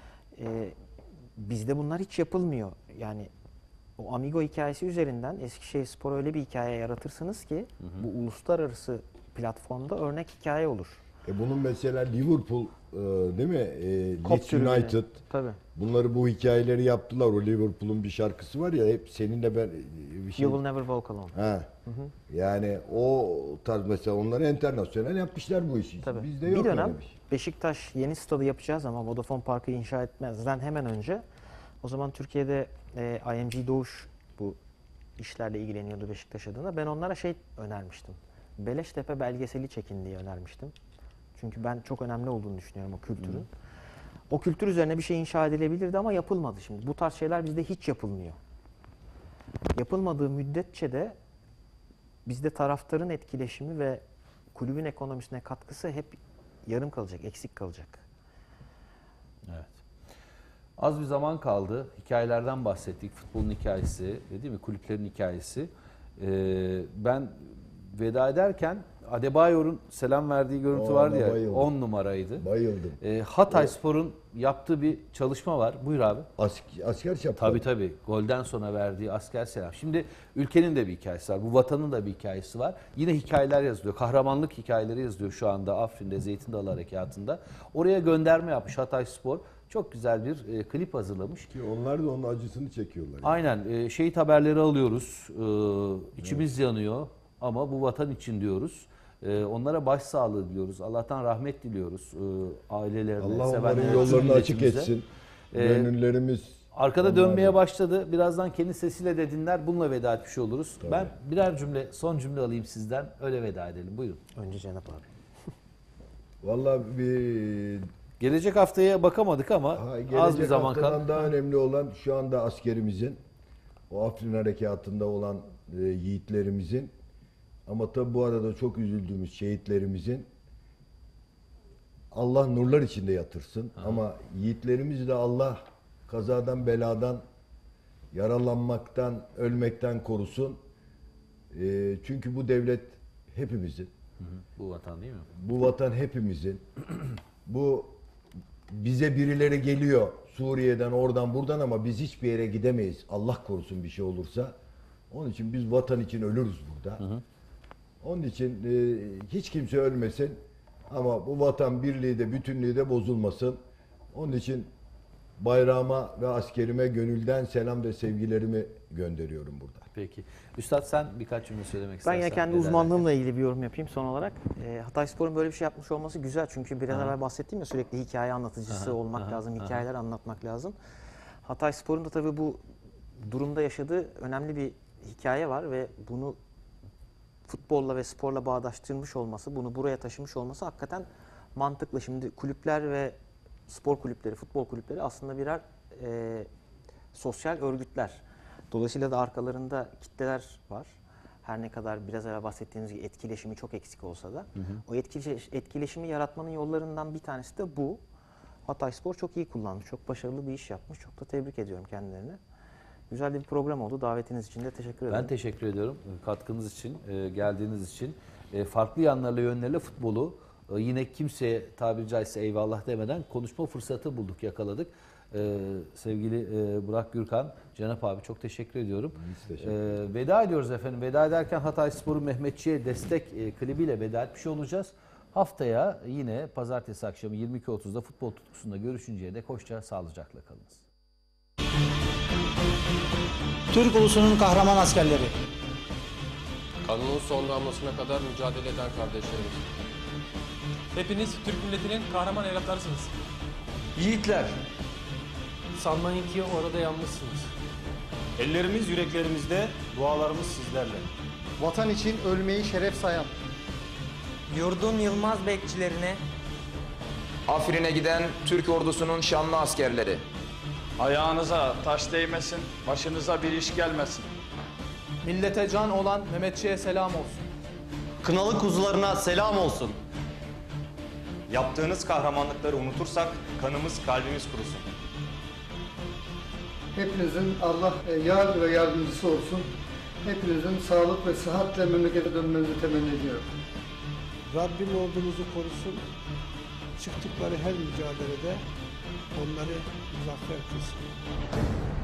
Bizde bunlar hiç yapılmıyor. Yani o Amigo hikayesi üzerinden Eskişehirspor öyle bir hikaye yaratırsınız ki bu uluslararası platformda örnek hikaye olur. Bunun mesela Liverpool değil mi? Leeds United. Tabii. Bunları bu hikayeleri yaptılar. O Liverpool'un bir şarkısı var ya hep seninle ben bir şey. You will never walk alone. Yani o tarz mesela onları internasyonel yapmışlar bu işi. Tabii. Bizde yok bir dönem öyle bir şey. Beşiktaş yeni stadı yapacağız ama Vodafone Park'ı inşa etmezden hemen önce o zaman Türkiye'de IMG Doğuş bu işlerle ilgileniyordu Beşiktaş adına. Ben onlara şey önermiştim. Beleştepe belgeseli çekin diye önermiştim. Çünkü ben çok önemli olduğunu düşünüyorum o kültürün. O kültür üzerine bir şey inşa edilebilirdi ama yapılmadı şimdi. Bu tarz şeyler bizde hiç yapılmıyor. Yapılmadığı müddetçe de bizde taraftarın etkileşimi ve kulübün ekonomisine katkısı hep yarım kalacak, eksik kalacak. Evet. Az bir zaman kaldı. Hikayelerden bahsettik. Futbolun hikayesi, değil mi? Kulüplerin hikayesi. Ben veda ederken Adebayor'un selam verdiği görüntü vardı ya. bayıldım. 10 numaraydı. Bayıldım. Hatayspor'un yaptığı bir çalışma var. Buyur abi. Asker şapkalı. Tabii. Golden sonra verdiği asker selam. Şimdi ülkenin de bir hikayesi var. Bu vatanın da bir hikayesi var. Yine hikayeler yazılıyor. Kahramanlık hikayeleri yazılıyor şu anda Afrin'de, Zeytin Dalı Harekatı'nda. Oraya gönderme yapmış Hatayspor. Çok güzel bir klip hazırlamış. Ki onlar da onun acısını çekiyorlar. Aynen. Şehit haberleri alıyoruz. İçimiz yanıyor ama bu vatan için diyoruz. Onlara başsağlığı diliyoruz. Allah'tan rahmet diliyoruz ailelerine, Allah onların sevenlerine, yollarını açık milletimize. etsin. Gönüllerimiz Arkada onlar dönmeye da- başladı. Birazdan kendi sesiyle de dinler. Bununla veda etmiş oluruz. Tabii. Ben birer cümle, son cümle alayım sizden. Öyle veda edelim. Buyurun. Önce Cenap abi. Vallahi bir Gelecek haftaya bakamadık ama az bir gelecek zaman haftadan kaldı. daha önemli olan şu anda askerimizin, o Afrin Harekatı'nda olan yiğitlerimizin, ama tabi bu arada çok üzüldüğümüz şehitlerimizin Allah nurlar içinde yatırsın. Ama yiğitlerimizi de Allah kazadan, beladan, yaralanmaktan, ölmekten korusun. Çünkü bu devlet hepimizin. Bu vatan değil mi? Bu vatan hepimizin. Bu bize birileri geliyor Suriye'den, oradan, buradan, ama biz hiçbir yere gidemeyiz. Allah korusun bir şey olursa. Onun için biz vatan için ölürüz burada. Onun için hiç kimse ölmesin. Ama bu vatan birliği de, bütünlüğü de bozulmasın. Onun için bayrağıma ve askerime gönülden selam ve sevgilerimi gönderiyorum burada. Peki. Üstad sen birkaç cümle söylemek Ben istersen. yine kendi veda uzmanlığımla ilgili bir yorum yapayım son olarak. Hatayspor'un böyle bir şey yapmış olması güzel. Çünkü biraz evvel bahsettiğim ya, sürekli hikaye anlatıcısı olmak lazım, hikayeler anlatmak lazım. Hatayspor'un da tabii bu durumda yaşadığı önemli bir hikaye var ve bunu futbolla ve sporla bağdaştırmış olması, bunu buraya taşımış olması hakikaten mantıklı. Şimdi kulüpler ve spor kulüpleri, futbol kulüpleri aslında birer sosyal örgütler. Dolayısıyla da arkalarında kitleler var. Her ne kadar biraz evvel bahsettiğiniz gibi etkileşimi çok eksik olsa da o etkileşimi yaratmanın yollarından bir tanesi de bu. Hatayspor çok iyi kullanmış, çok başarılı bir iş yapmış. Çok da tebrik ediyorum kendilerini. Güzel de bir program oldu. Davetiniz için de teşekkür ederim. Ben teşekkür ediyorum katkınız için, geldiğiniz için. Farklı yanlarıyla, yönleriyle futbolu yine kimseye tabiri caizse eyvallah demeden konuşma fırsatı bulduk, yakaladık. Sevgili Burak Gürkan, Cenap abi çok teşekkür ediyorum. Veda ediyoruz efendim. Veda ederken Hatayspor'un Mehmetçi'ye destek klibiyle veda etmiş olacağız. Haftaya yine pazartesi akşamı 22.30'da futbol tutkusunda görüşünceye dek hoşça, sağlıcakla kalınız. Türk ulusunun kahraman askerleri. Kanunun son damlasına kadar mücadele eden kardeşlerimiz. Hepiniz Türk milletinin kahraman evlatlarısınız. Yiğitler. Sanmayın ki orada yalnızsınız. Ellerimiz yüreklerimizde, dualarımız sizlerle. Vatan için ölmeyi şeref sayan. Yurdun Yılmaz bekçilerine, Afrin'e giden Türk ordusunun şanlı askerleri. Ayağınıza taş değmesin, başınıza bir iş gelmesin. Millete can olan Mehmetçiğe selam olsun. Kınalı kuzularına selam olsun. Yaptığınız kahramanlıkları unutursak kanımız, kalbimiz kurusun. Hepinizin Allah yar ve yardımcısı olsun. Hepinizin sağlık ve sıhhatle memlekete dönmenizi temenni ediyorum. Rabbim ordumuzu korusun. Çıktıkları her mücadelede onları muzaffer kılsın.